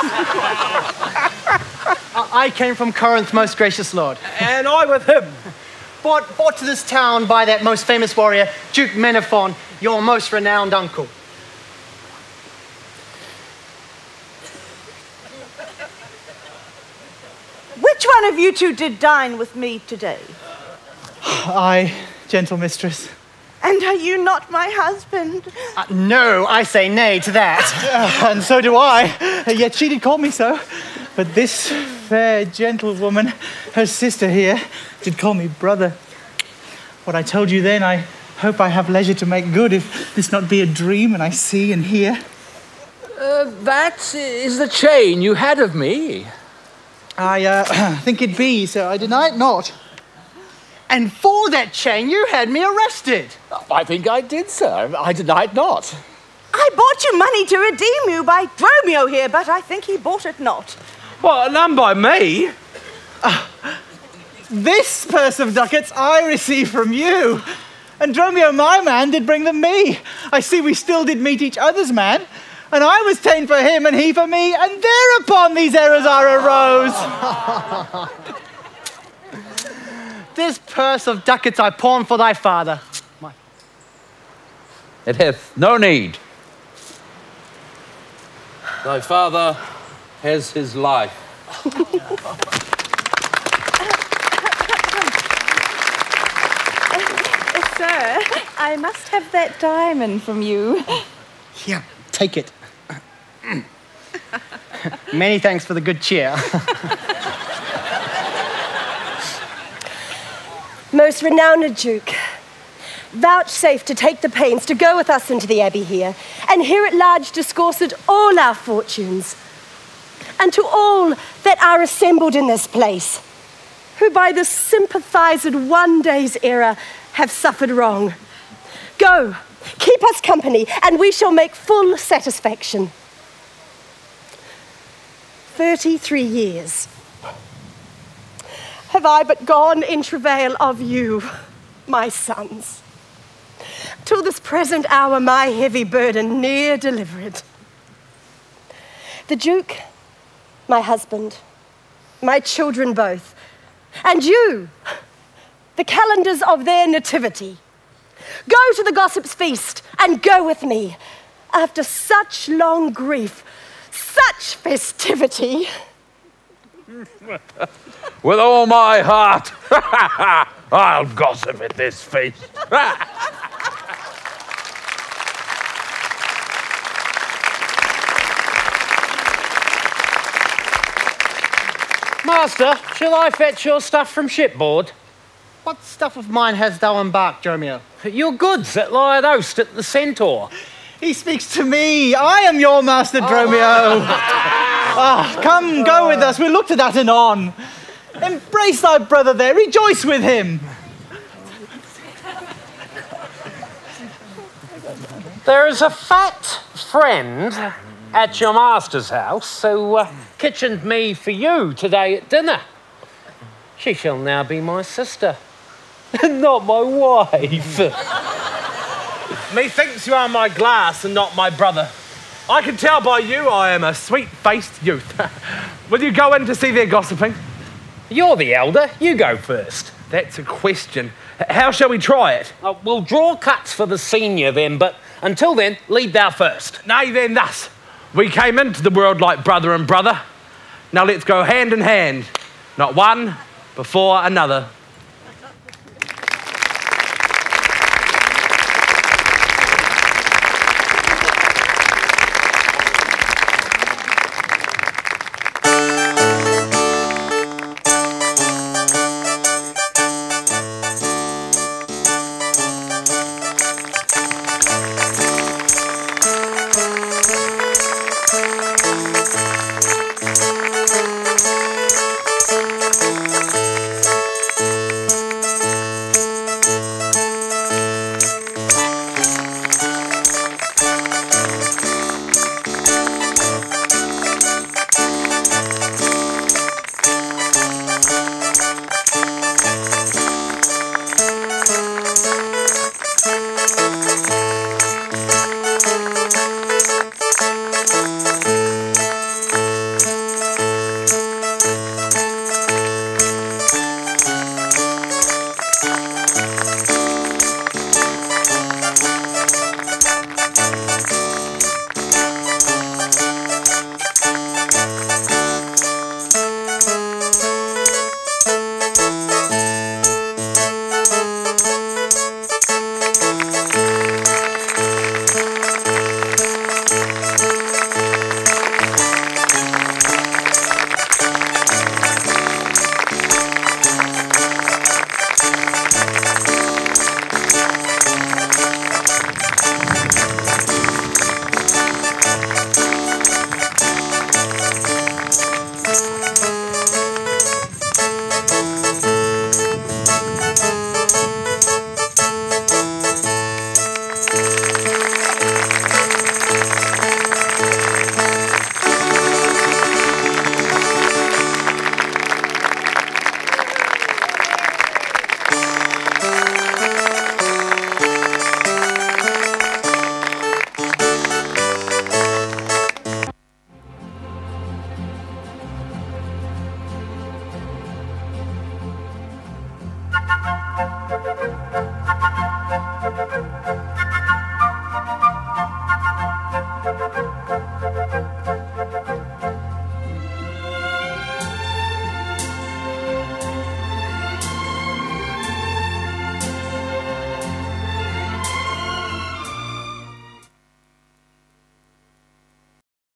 I came from Corinth, most gracious lord. And I with him. Brought, brought to this town by that most famous warrior, Duke Menaphon, your most renowned uncle. Which one of you two did dine with me today? I, gentle mistress. And are you not my husband? Uh, no, I say nay to that. Uh, and so do I. Uh, yet she did call me so. But this fair gentlewoman, her sister here, did call me brother. What I told you then, I hope I have leisure to make good, if this not be a dream and I see and hear. Uh, that is the chain you had of me. I uh, think it be, sir. I deny it not. And for that chain, you had me arrested. I think I did, sir. I deny it not. I bought you money to redeem you by Dromio here, but I think he bought it not. Well, none by me. Uh, this purse of ducats I received from you. And Dromio, my man, did bring them me. I see we still did meet each other's man. And I was ta'en for him and he for me, and thereupon these errors are arose. This purse of ducats I pawned for thy father. My... It hath no need. Thy father has his life. Sir, I must have that diamond from you. Here, take it. Many thanks for the good cheer. Most renowned Duke, vouchsafe to take the pains to go with us into the abbey here, and here at large discoursed all our fortunes, and to all that are assembled in this place, who by this sympathized one day's error have suffered wrong. Go, keep us company, and we shall make full satisfaction. Thirty-three years have I but gone in travail of you, my sons, till this present hour my heavy burden near delivered. The Duke, my husband, my children both, and you, the calendars of their nativity. Go to the gossip's feast and go with me. After such long grief, such festivity. With all my heart, I'll gossip at this feast. Master, shall I fetch your stuff from shipboard? What stuff of mine hast thou embarked, Dromio? Your goods that lie at host at the Centaur. He speaks to me. I am your master, Dromio. Ah, come, go with us. We'll look to that anon. Embrace thy brother there. Rejoice with him. There is a fat friend at your master's house who uh, kitchened me for you today at dinner. She shall now be my sister. Not my wife. Methinks you are my glass and not my brother. I can tell by you I am a sweet-faced youth. Will you go in to see their gossiping? You're the elder. You go first. That's a question. How shall we try it? Uh, we'll draw cuts for the senior then, but until then, lead thou first. Nay, then thus. We came into the world like brother and brother. Now let's go hand in hand, not one before another.